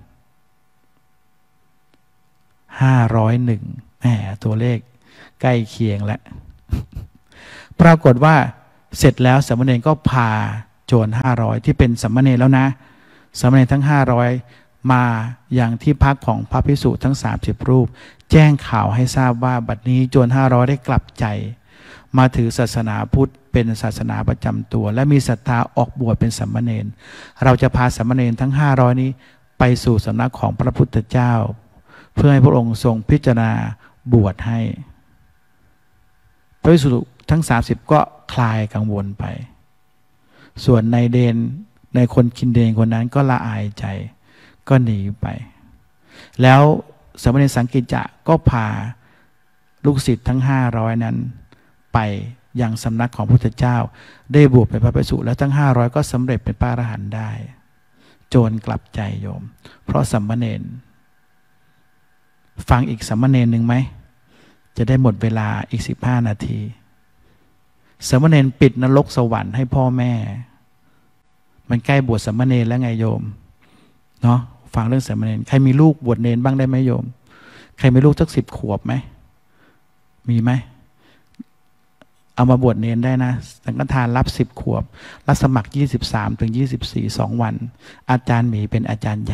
ห้าร้อยหนึ่งแหมตัวเลขใกล้เคียงแล้ว ปรากฏว่าเสร็จแล้วสามเณรก็พาโจรห้าร้อยที่เป็นสามเณรแล้วนะสามเณรทั้งห้าร้อยมาอย่างที่พักของพระภิกษุทั้งสามสิบรูปแจ้งข่าวให้ทราบว่าบัดนี้โจรห้าร้อยได้กลับใจมาถือศาสนาพุทธเป็นศาสนาประจำตัวและมีศรัทธาออกบวชเป็นสามเณรเราจะพาสามเณรทั้งห้าร้อยนี้ไปสู่สำนักของพระพุทธเจ้าเพื่อให้พระองค์ทรงพิจารณาบวชให้พระภิกษุทั้งสามสิบก็คลายกังวลไปส่วนในเดนในคนกินเดนคนนั้นก็ละอายใจก็หนีไปแล้วสามเณรสังกิจจะก็พาลูกศิษย์ทั้งห้าร้อยนั้นไปยังสำนักของพระพุทธเจ้าได้บวชเป็นพระภิกษุแล้วทั้งห้าร้อยก็สำเร็จเป็นพระอรหันต์ได้โจรกลับใจโยมเพราะสามเณรฟังอีกสามเณรหนึ่งไหมจะได้หมดเวลาอีกสิบห้านาทีสามเณรปิดนรกสวรรค์ให้พ่อแม่มันใกล้บวชสามเณรแล้วไงโยมเนาะฟังเรื่องสามเณรใครมีลูกบวชเนรบ้างได้ไหมโยมใครมีลูกสักสิบขวบไหมมีไหมเอามาบวชเนรได้นะสังฆทานรับสิบขวบรับสมัครยี่สิบสามถึงยี่สิบสี่สองวันอาจารย์หมีเป็นอาจารย์ใหญ่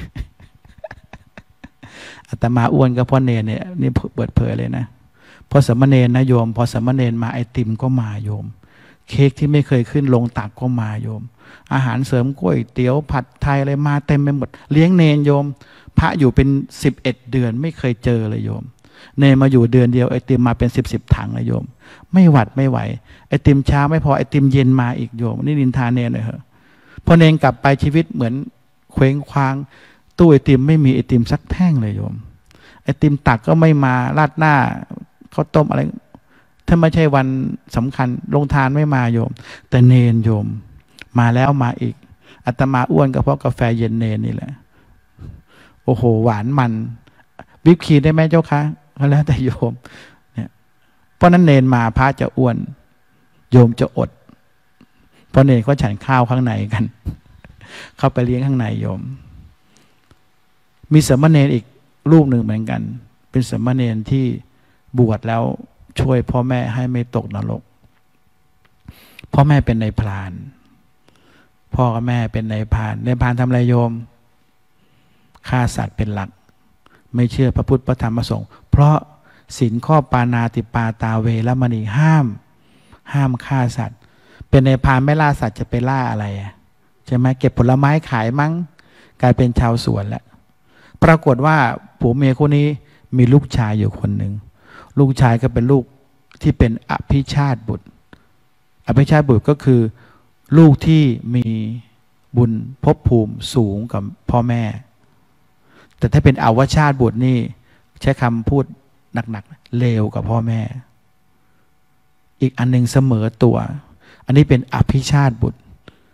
อาตมาอ้วนกับพ่อเนรเนี่ยนี่เปิดเผยเลยนะพอสามเณรนะโยมพอสามเณรมาไอติมก็มาโยมเค้กที่ไม่เคยขึ้นลงตักก็มาโยมอาหารเสริมก๋วยเตี๋ยวผัดไทยอะไรมาเต็มไปหมดเลี้ยงเนรโยมพระอยู่เป็นสิบเอ็ดเดือนไม่เคยเจอเลยโยมเนรมาอยู่เดือนเดียวไอติมมาเป็นสิบสิบถังเลยโยมไม่หวัดไม่ไหวไอติมเช้าไม่พอไอติมเย็นมาอีกโยมนี่นินทาเนรเลยเหรอพอเนรกลับไปชีวิตเหมือนเคว้งคว้างตู้ไอติมไม่มีไอติมสักแท่งเลยโยมไอติมตักก็ไม่มาราดหน้าข้าวต้มอะไรถ้าไม่ใช่วันสำคัญลงทานไม่มาโยมแต่เนรโยมมาแล้วมาอีกอาตมาอ้วนก็เพราะกาแฟเย็นเนรนี่แหละโอ้โหหวานมันวิปครีมได้ไหมเจ้าคะก็แล้วแต่โยมเนี่ยเพราะนั้นเนรมาพระจะอ้วนโยมจะอดเพราะเนรก็ฉันข้าวข้างในกันเข้าไปเลี้ยงข้างในโยมมีสามเณรอีกรูปหนึ่งเหมือนกันเป็นสามเณรที่บวชแล้วช่วยพ่อแม่ให้ไม่ตกนรกพ่อแม่เป็นนายพรานพ่อกับแม่เป็นนายพรานนายพรานทำอะไรโยมฆ่าสัตว์เป็นหลักไม่เชื่อพระพุทธพระธรรมพระสงฆ์เพราะศีลข้อปานาติปาตาเวรมณีห้ามห้ามฆ่าสัตว์เป็นนายพรานไม่ล่าสัตว์จะไปล่าอะไรใช่ไหมเก็บผลไม้ขายมั้งกลายเป็นชาวสวนแล้วปรากฏว่าผัวเมียคู่นี้มีลูกชายอยู่คนหนึ่งลูกชายก็เป็นลูกที่เป็นอภิชาติบุตรอภิชาติบุตรก็คือลูกที่มีบุญภพภูมิสูงกับพ่อแม่แต่ถ้าเป็นอวชาติบุตรนี่ใช้คำพูดหนักๆเลวกับพ่อแม่อีกอันหนึ่งเสมอตัวอันนี้เป็นอภิชาติบุตร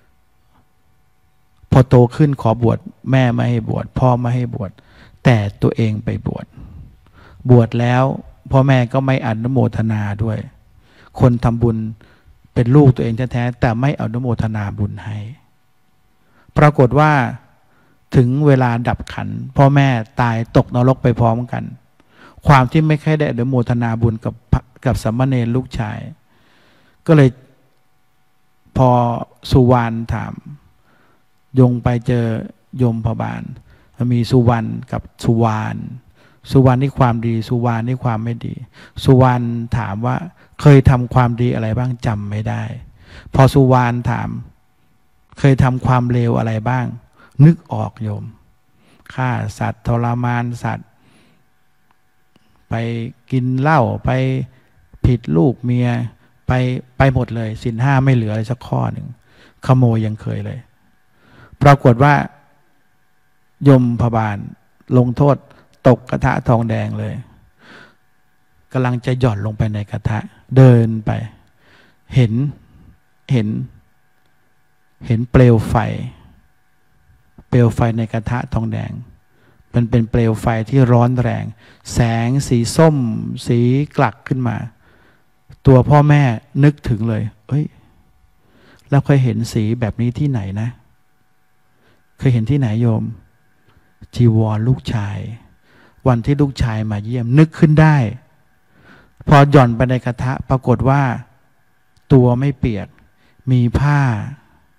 พอโตขึ้นขอบวชแม่ไม่ให้บวชพ่อไม่ให้บวชแต่ตัวเองไปบวชบวชแล้วพ่อแม่ก็ไม่อนุโมทนาด้วยคนทำบุญเป็นลูกตัวเองแท้ๆแต่ไม่อนุโมทนาบุญให้ปรากฏว่าถึงเวลาดับขันพ่อแม่ตายตกนรกไปพร้อมกันความที่ไม่ค่อยได้อนุโมทนาบุญกับกับสามเณรลูกชายก็เลยพอสุวรรณถามยงไปเจอยมพบาลมีสุวรรณกับสุวรรณสุวรรณนี่ความดีสุวรรณนี่ความไม่ดีสุวรรณถามว่าเคยทำความดีอะไรบ้างจำไม่ได้พอสุวรรณถามเคยทำความเลวอะไรบ้างนึกออกโยมฆ่าสัตว์ทรมานสัตว์ไปกินเหล้าไปผิดลูกเมียไปไปหมดเลยศีลห้าไม่เหลืออะไรสักข้อหนึ่งขโมยยังเคยเลยปรากฏว่ายมพบาลลงโทษตกกระทะทองแดงเลยกำลังจะหย่อนลงไปในกระทะเดินไปเห็นเห็นเห็นเปลวไฟเปลวไฟในกระทะทองแดงมันเป็นเปลวไฟที่ร้อนแรงแสงสีส้มสีกลักขึ้นมาตัวพ่อแม่นึกถึงเลยเอ้ยแล้วเคยเห็นสีแบบนี้ที่ไหนนะเคยเห็นที่ไหนโยมจีวรลูกชายวันที่ลูกชายมาเยี่ยมนึกขึ้นได้พอหย่อนไปในกระทะปรากฏว่าตัวไม่เปียกมีผ้า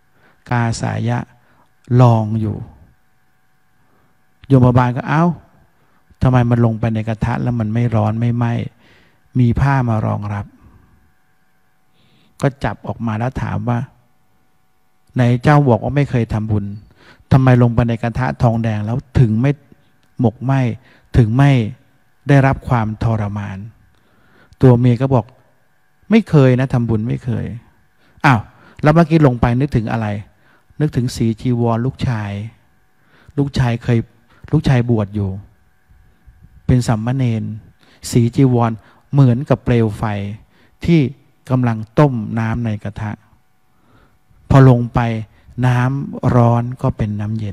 กาสายะลองอยู่โยมบาลก็เอ้าทำไมมันลงไปในกระทะแล้วมันไม่ร้อนไม่ไหม้มีผ้ามารองรับก็จับออกมาแล้วถามว่าไหนเจ้าบอกว่าไม่เคยทำบุญทำไมลงไปในกระทะทองแดงแล้วถึงไม่หมกไหม้ถึงไม่ได้รับความทรมานตัวเมียก็บอกไม่เคยนะทำบุญไม่เคยอ้าวแล้วเมื่อกี้ลงไปนึกถึงอะไรนึกถึงสีจีวรลูกชายลูกชายเคยลูกชายบวชอยู่เป็นสัมมเณรสีจีวรเหมือนกับเปลวไฟที่กำลังต้มน้ำในกระทะพอลงไปน้ำร้อนก็เป็นน้ำเย็น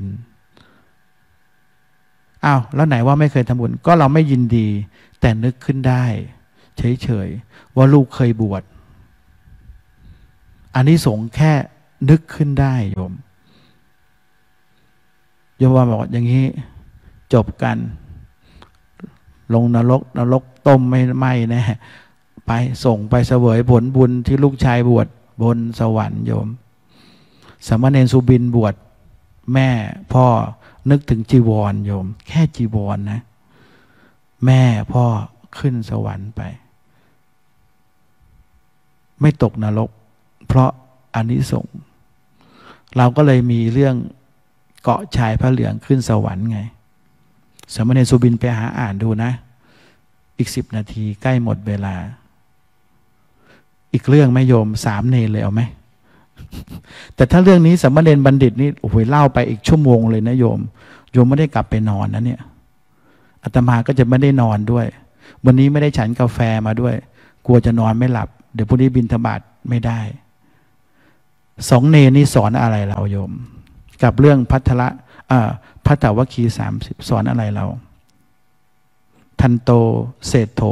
อ้าวแล้วไหนว่าไม่เคยทำบุญก็เราไม่ยินดีแต่นึกขึ้นได้เฉยๆว่าลูกเคยบวชอันนี้สงแค่นึกขึ้นได้โยมโยมว่าบอกอย่างนี้จบกันลงนรกนรกต้มไม่ไหม้แน่ไปส่งไปเสวยผลบุญที่ลูกชายบวชบนสวรรค์โยมสามเณรสุบินบวชแม่พ่อนึกถึงจีวรโยมแค่จีวรนะแม่พ่อขึ้นสวรรค์ไปไม่ตกนรกเพราะอานิสงส์เราก็เลยมีเรื่องเกาะชายพระเหลืองขึ้นสวรรค์ไงสามเณรสุบินไปหาอ่านดูนะอีกสิบนาทีใกล้หมดเวลาอีกเรื่องไม่โยมสามเณรเลยเอาไหม แต่ถ้าเรื่องนี้สามเณรบัณฑิตนี่โอ้โหเล่าไปอีกชั่วโมงเลยนะโยมโยมไม่ได้กลับไปนอนนะเนี่ยอาตมาก็จะไม่ได้นอนด้วยวันนี้ไม่ได้ฉันกาแฟมาด้วยกลัวจะนอนไม่หลับเดี๋ยวพรุ่งนี้บิณฑบาตไม่ได้สองเณรนี่สอนอะไรเราโยมกับเรื่องพัทละพัทธวัคคีย์สามสิบสอนอะไรเราทันโตเศรษโธ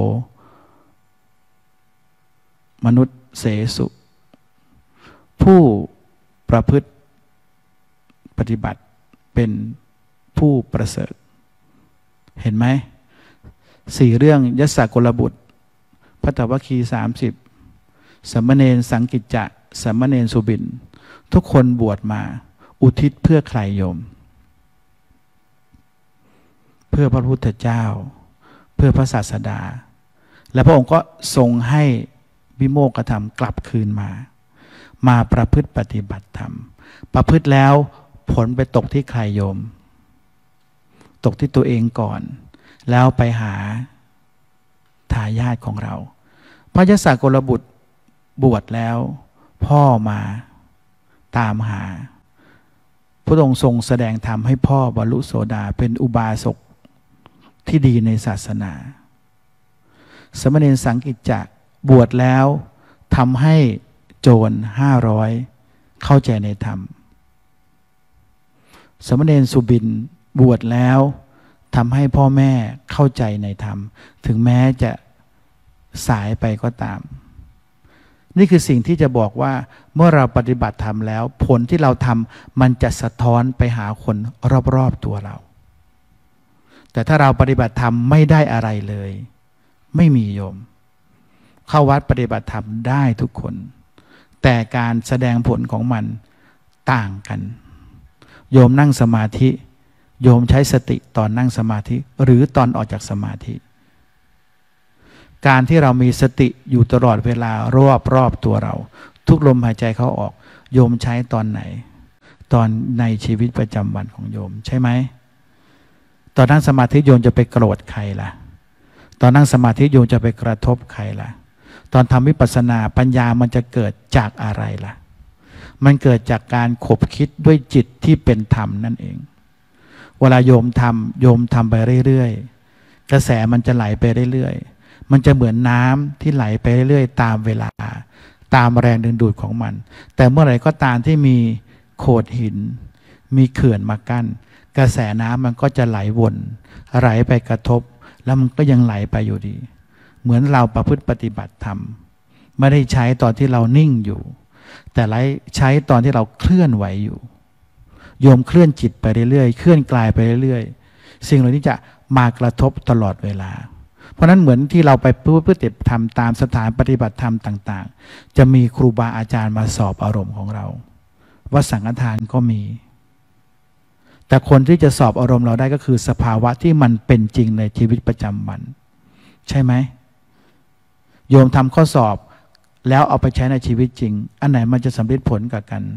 มนุษย์เสสุผู้ประพฤติปฏิบัติเป็นผู้ประเสริฐเห็นไหมสี่เรื่องยศกลบุตรพัทธวัคคีย์สามสิบสามเณรสังกิจจะสามเณรสุบินทุกคนบวชมาอุทิศเพื่อใครโยมเพื่อพระพุทธเจ้าเพื่อพระศาสดาและพระองค์ก็ทรงให้วิโมกขธรรมกลับคืนมามาประพฤติปฏิบัติธรรมประพฤติแล้วผลไปตกที่ใครโยมตกที่ตัวเองก่อนแล้วไปหาทายาทของเราพระยศกลบุตรบวชแล้วพ่อมาตามหาพระองค์ทรงแสดงธรรมให้พ่อบรรลุโสดาเป็นอุบาสกที่ดีในศาสนาสามเณรสังกิจจะบวชแล้วทำให้โจรห้าร้อยเข้าใจในธรรมสามเณรสุบินบวชแล้วทำให้พ่อแม่เข้าใจในธรรมถึงแม้จะสายไปก็ตามนี่คือสิ่งที่จะบอกว่าเมื่อเราปฏิบัติธรรมแล้วผลที่เราทำมันจะสะท้อนไปหาคนรอบๆตัวเราแต่ถ้าเราปฏิบัติธรรมไม่ได้อะไรเลยไม่มีโยมเข้าวัดปฏิบัติธรรมได้ทุกคนแต่การแสดงผลของมันต่างกันโยมนั่งสมาธิโยมใช้สติตอนนั่งสมาธิหรือตอนออกจากสมาธิการที่เรามีสติอยู่ตลอดเวลารอบรอบตัวเราทุกลมหายใจเข้าออกโยมใช้ตอนไหนตอนในชีวิตประจำวันของโยมใช่ไหมตอนนั่งสมาธิโยมจะไปโกรธใครล่ะตอนนั่งสมาธิโยมจะไปกระทบใครล่ะตอนทำวิปัสสนาปัญญามันจะเกิดจากอะไรล่ะมันเกิดจากการขบคิดด้วยจิตที่เป็นธรรมนั่นเองเวลาโยมทำโยมทำไปเรื่อยๆกระแสมันจะไหลไปเรื่อยๆมันจะเหมือนน้ำที่ไหลไปเรื่อยๆตามเวลาตามแรงดึงดูดของมันแต่เมื่อไหร่ก็ตามที่มีโขดหินมีเขื่อนมากั้นกระแสน้ำมันก็จะไหลวนไหลไปกระทบแล้วมันก็ยังไหลไปอยู่ดีเหมือนเราประพฤติปฏิบัติธรรมไม่ได้ใช้ตอนที่เรานิ่งอยู่แต่ใช้ตอนที่เราเคลื่อนไหวอยู่โยมเคลื่อนจิตไปเรื่อยๆเคลื่อนกลายไปเรื่อยๆสิ่งเหล่านี้จะมากระทบตลอดเวลาเพราะนั้นเหมือนที่เราไปพูดเพื่อติดทำตามสถานปฏิบัติธรรมต่างๆจะมีครูบาอาจารย์มาสอบอารมณ์ของเราวัดสังฆทานก็มีแต่คนที่จะสอบอารมณ์เราได้ก็คือสภาวะที่มันเป็นจริงในชีวิตประจำวันใช่ไหมโยมทำข้อสอบแล้วเอาไปใช้ในชีวิตจริงอันไหนมันจะสำเร็จผลกับกัน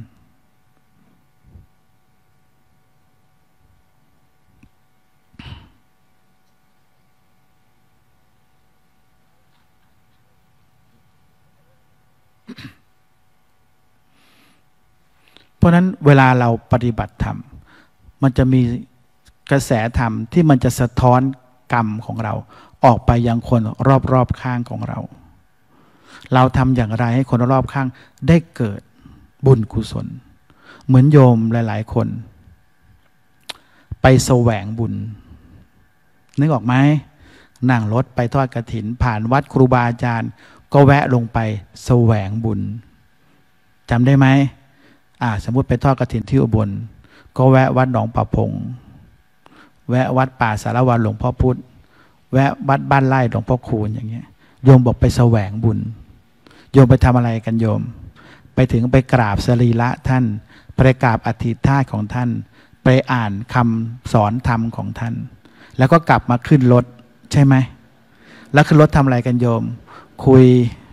เพราะนั้นเวลาเราปฏิบัติธรรมมันจะมีกระแสธรรมที่มันจะสะท้อนกรรมของเราออกไปยังคนรอบๆข้างของเราเราทำอย่างไรให้คนรอบข้างได้เกิดบุญกุศลเหมือนโยมหลายๆคนไปแสวงบุญนึกออกไหมนั่งรถไปทอดกฐินผ่านวัดครูบาอาจารย์ก็แวะลงไปแสวงบุญจำได้ไหมอ่าสมมุติไปทอดกฐินที่อุบลก็แวะวัดหนองประพงแวะวัดป่าสารวันหลวงพ่อพุธแวะวัดบ้านไร่หลวงพ่อคูณอย่างเงี้ยโยมบอกไปแสวงบุญโยมไปทำอะไรกันโยมไปถึงไปกราบสรีระท่านไปกราบอธิษฐานของท่านไปอ่านคำสอนธรรมของท่านแล้วก็กลับมาขึ้นรถใช่ไหมแล้วขึ้นรถทำอะไรกันโยมคุย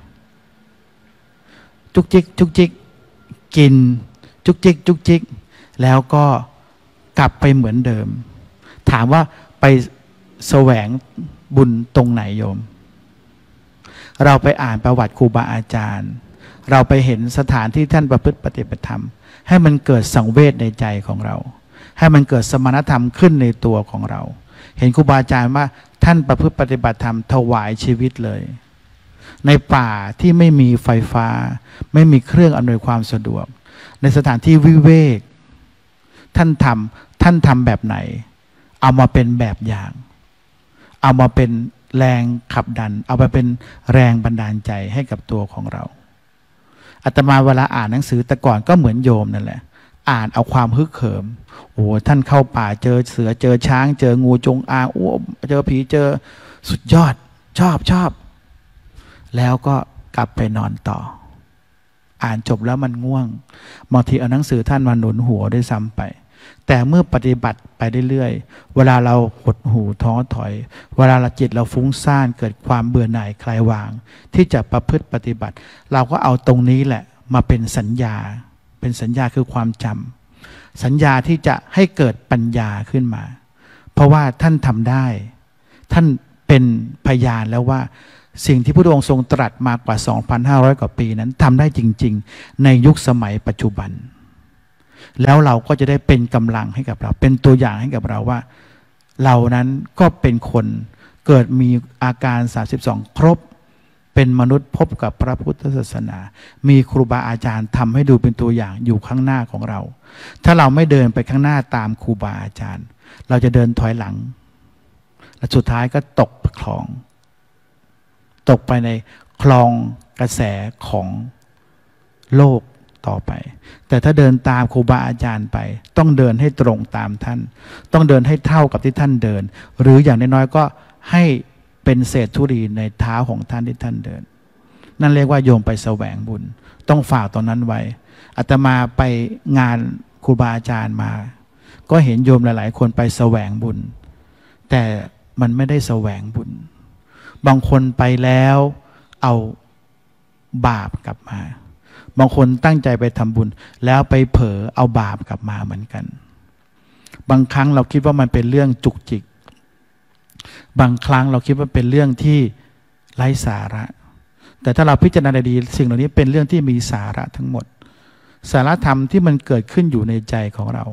จุกจิกจุกจิกกินจุกจิกจุกจิกแล้วก็กลับไปเหมือนเดิมถามว่าไปแสวงบุญตรงไหนโยมเราไปอ่านประวัติครูบาอาจารย์เราไปเห็นสถานที่ท่านประพฤติปฏิบัติธรรมให้มันเกิดสังเวชในใจของเราให้มันเกิดสมณธรรมขึ้นในตัวของเราเห็นครูบาอาจารย์ว่าท่านประพฤติปฏิบัติธรรมถวายชีวิตเลยในป่าที่ไม่มีไฟฟ้าไม่มีเครื่องอำนวยความสะดวกในสถานที่วิเวกท่านทำท่านทำแบบไหนเอามาเป็นแบบอย่างเอามาเป็นแรงขับดันเอามาเป็นแรงบันดาลใจให้กับตัวของเราอาตมาเวลาอ่านหนังสือแต่ก่อนก็เหมือนโยมนั่นแหละอ่านเอาความฮึกเหิมโอ้ท่านเข้าป่าเจอเสือเจอช้างเจองูจงอางอ้วเจอผีเจอสุดยอดชอบชอบแล้วก็กลับไปนอนต่ออ่านจบแล้วมันง่วงบางทีเอาหนังสือท่านมาหนุนหัวด้วยซ้ำไปแต่เมื่อปฏิบัติไปเรื่อยๆเวลาเราหดหู่ท้อถอยเวลาเราจิตเราฟุ้งซ่านเกิดความเบื่อหน่ายคลายวางที่จะประพฤติปฏิบัติเราก็เอาตรงนี้แหละมาเป็นสัญญาเป็นสัญญาคือความจำสัญญาที่จะให้เกิดปัญญาขึ้นมาเพราะว่าท่านทำได้ท่านเป็นพยานแล้วว่าสิ่งที่พระองค์ทรงตรัสมากว่า สองพันห้าร้อย กว่าปีนั้นทำได้จริงๆในยุคสมัยปัจจุบันแล้วเราก็จะได้เป็นกำลังให้กับเราเป็นตัวอย่างให้กับเราว่าเรานั้นก็เป็นคนเกิดมีอาการสามสิบสองครบเป็นมนุษย์พบกับพระพุทธศาสนามีครูบาอาจารย์ทำให้ดูเป็นตัวอย่างอยู่ข้างหน้าของเราถ้าเราไม่เดินไปข้างหน้าตามครูบาอาจารย์เราจะเดินถอยหลังและสุดท้ายก็ตกคลองตกไปในคลองกระแสของโลกต่อไปแต่ถ้าเดินตามครูบาอาจารย์ไปต้องเดินให้ตรงตามท่านต้องเดินให้เท่ากับที่ท่านเดินหรืออย่างน้อยๆก็ให้เป็นเศษธุลีในเท้าของท่านที่ท่านเดินนั่นเรียกว่าโยมไปแสวงบุญต้องฝากตรงนั้นไว้อาตมาไปงานครูบาอาจารย์มาก็เห็นโยมหลายๆคนไปแสวงบุญแต่มันไม่ได้แสวงบุญบางคนไปแล้วเอาบาปกลับมาบางคนตั้งใจไปทำบุญแล้วไปเผลอเอาบาปกลับมาเหมือนกันบางครั้งเราคิดว่ามันเป็นเรื่องจุกจิกบางครั้งเราคิดว่าเป็นเรื่องที่ไร้สาระแต่ถ้าเราพิจารณาดีสิ่งเหล่านี้เป็นเรื่องที่มีสาระทั้งหมดสาระธรรมที่มันเกิดขึ้นอยู่ในใจของเรา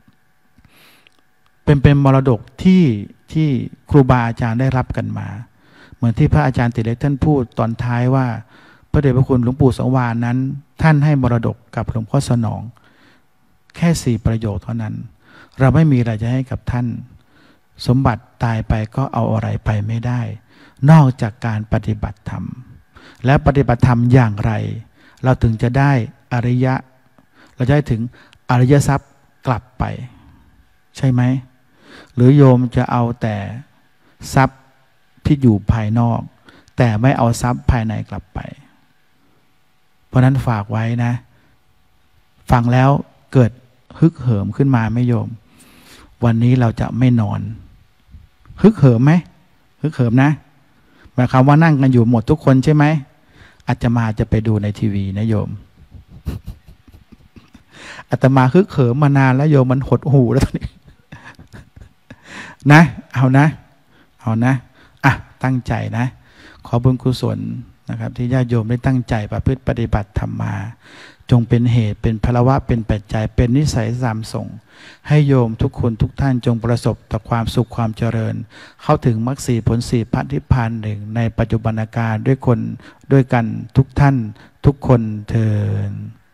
เป็นเป็นมรดกที่ที่ครูบาอาจารย์ได้รับกันมาเหมือนที่พระอาจารย์ติเล็กท่านพูดตอนท้ายว่าพระเดชพระคุณหลวงปู่สังวาลนั้นท่านให้มรดกกับหลวงพ่อสนองแค่สี่ประโยคเท่านั้นเราไม่มีอะไรจะให้กับท่านสมบัติตายไปก็เอาอะไรไปไม่ได้นอกจากการปฏิบัติธรรมและปฏิบัติธรรมอย่างไรเราถึงจะได้อริยะเราจะได้ถึงอริยทรัพย์กลับไปใช่ไหมหรือโยมจะเอาแต่ทรัพย์ที่อยู่ภายนอกแต่ไม่เอาทรัพย์ภายในกลับไปเพราะนั้นฝากไว้นะฟังแล้วเกิดฮึกเหิมขึ้นมาไหมโยมวันนี้เราจะไม่นอนฮึกเหิมไหมฮึกเหิมนะหมายความว่านั่งกันอยู่หมดทุกคนใช่ไหมอาตมาจะไปดูในทีวีนะโยมอาตมาฮึกเหิมมานานแล้วโยมมันหดหูแล้วตอนนี้นะเอานะเอานะอ่ะตั้งใจนะขอบุญกุศลนะครับที่ญาติโยมได้ตั้งใจประพฤติปฏิบัติธรรมมาจงเป็นเหตุเป็นพลวะเป็นปัจจัยเป็นนิสัยสามส่งให้โยมทุกคนทุกท่านจงประสบต่อความสุขความเจริญเข้าถึงมรรคสี่ผลสี่พระนิพพานหนึ่งในปัจจุบันการด้วยคนด้วยกันทุกท่านทุกคนเทอญ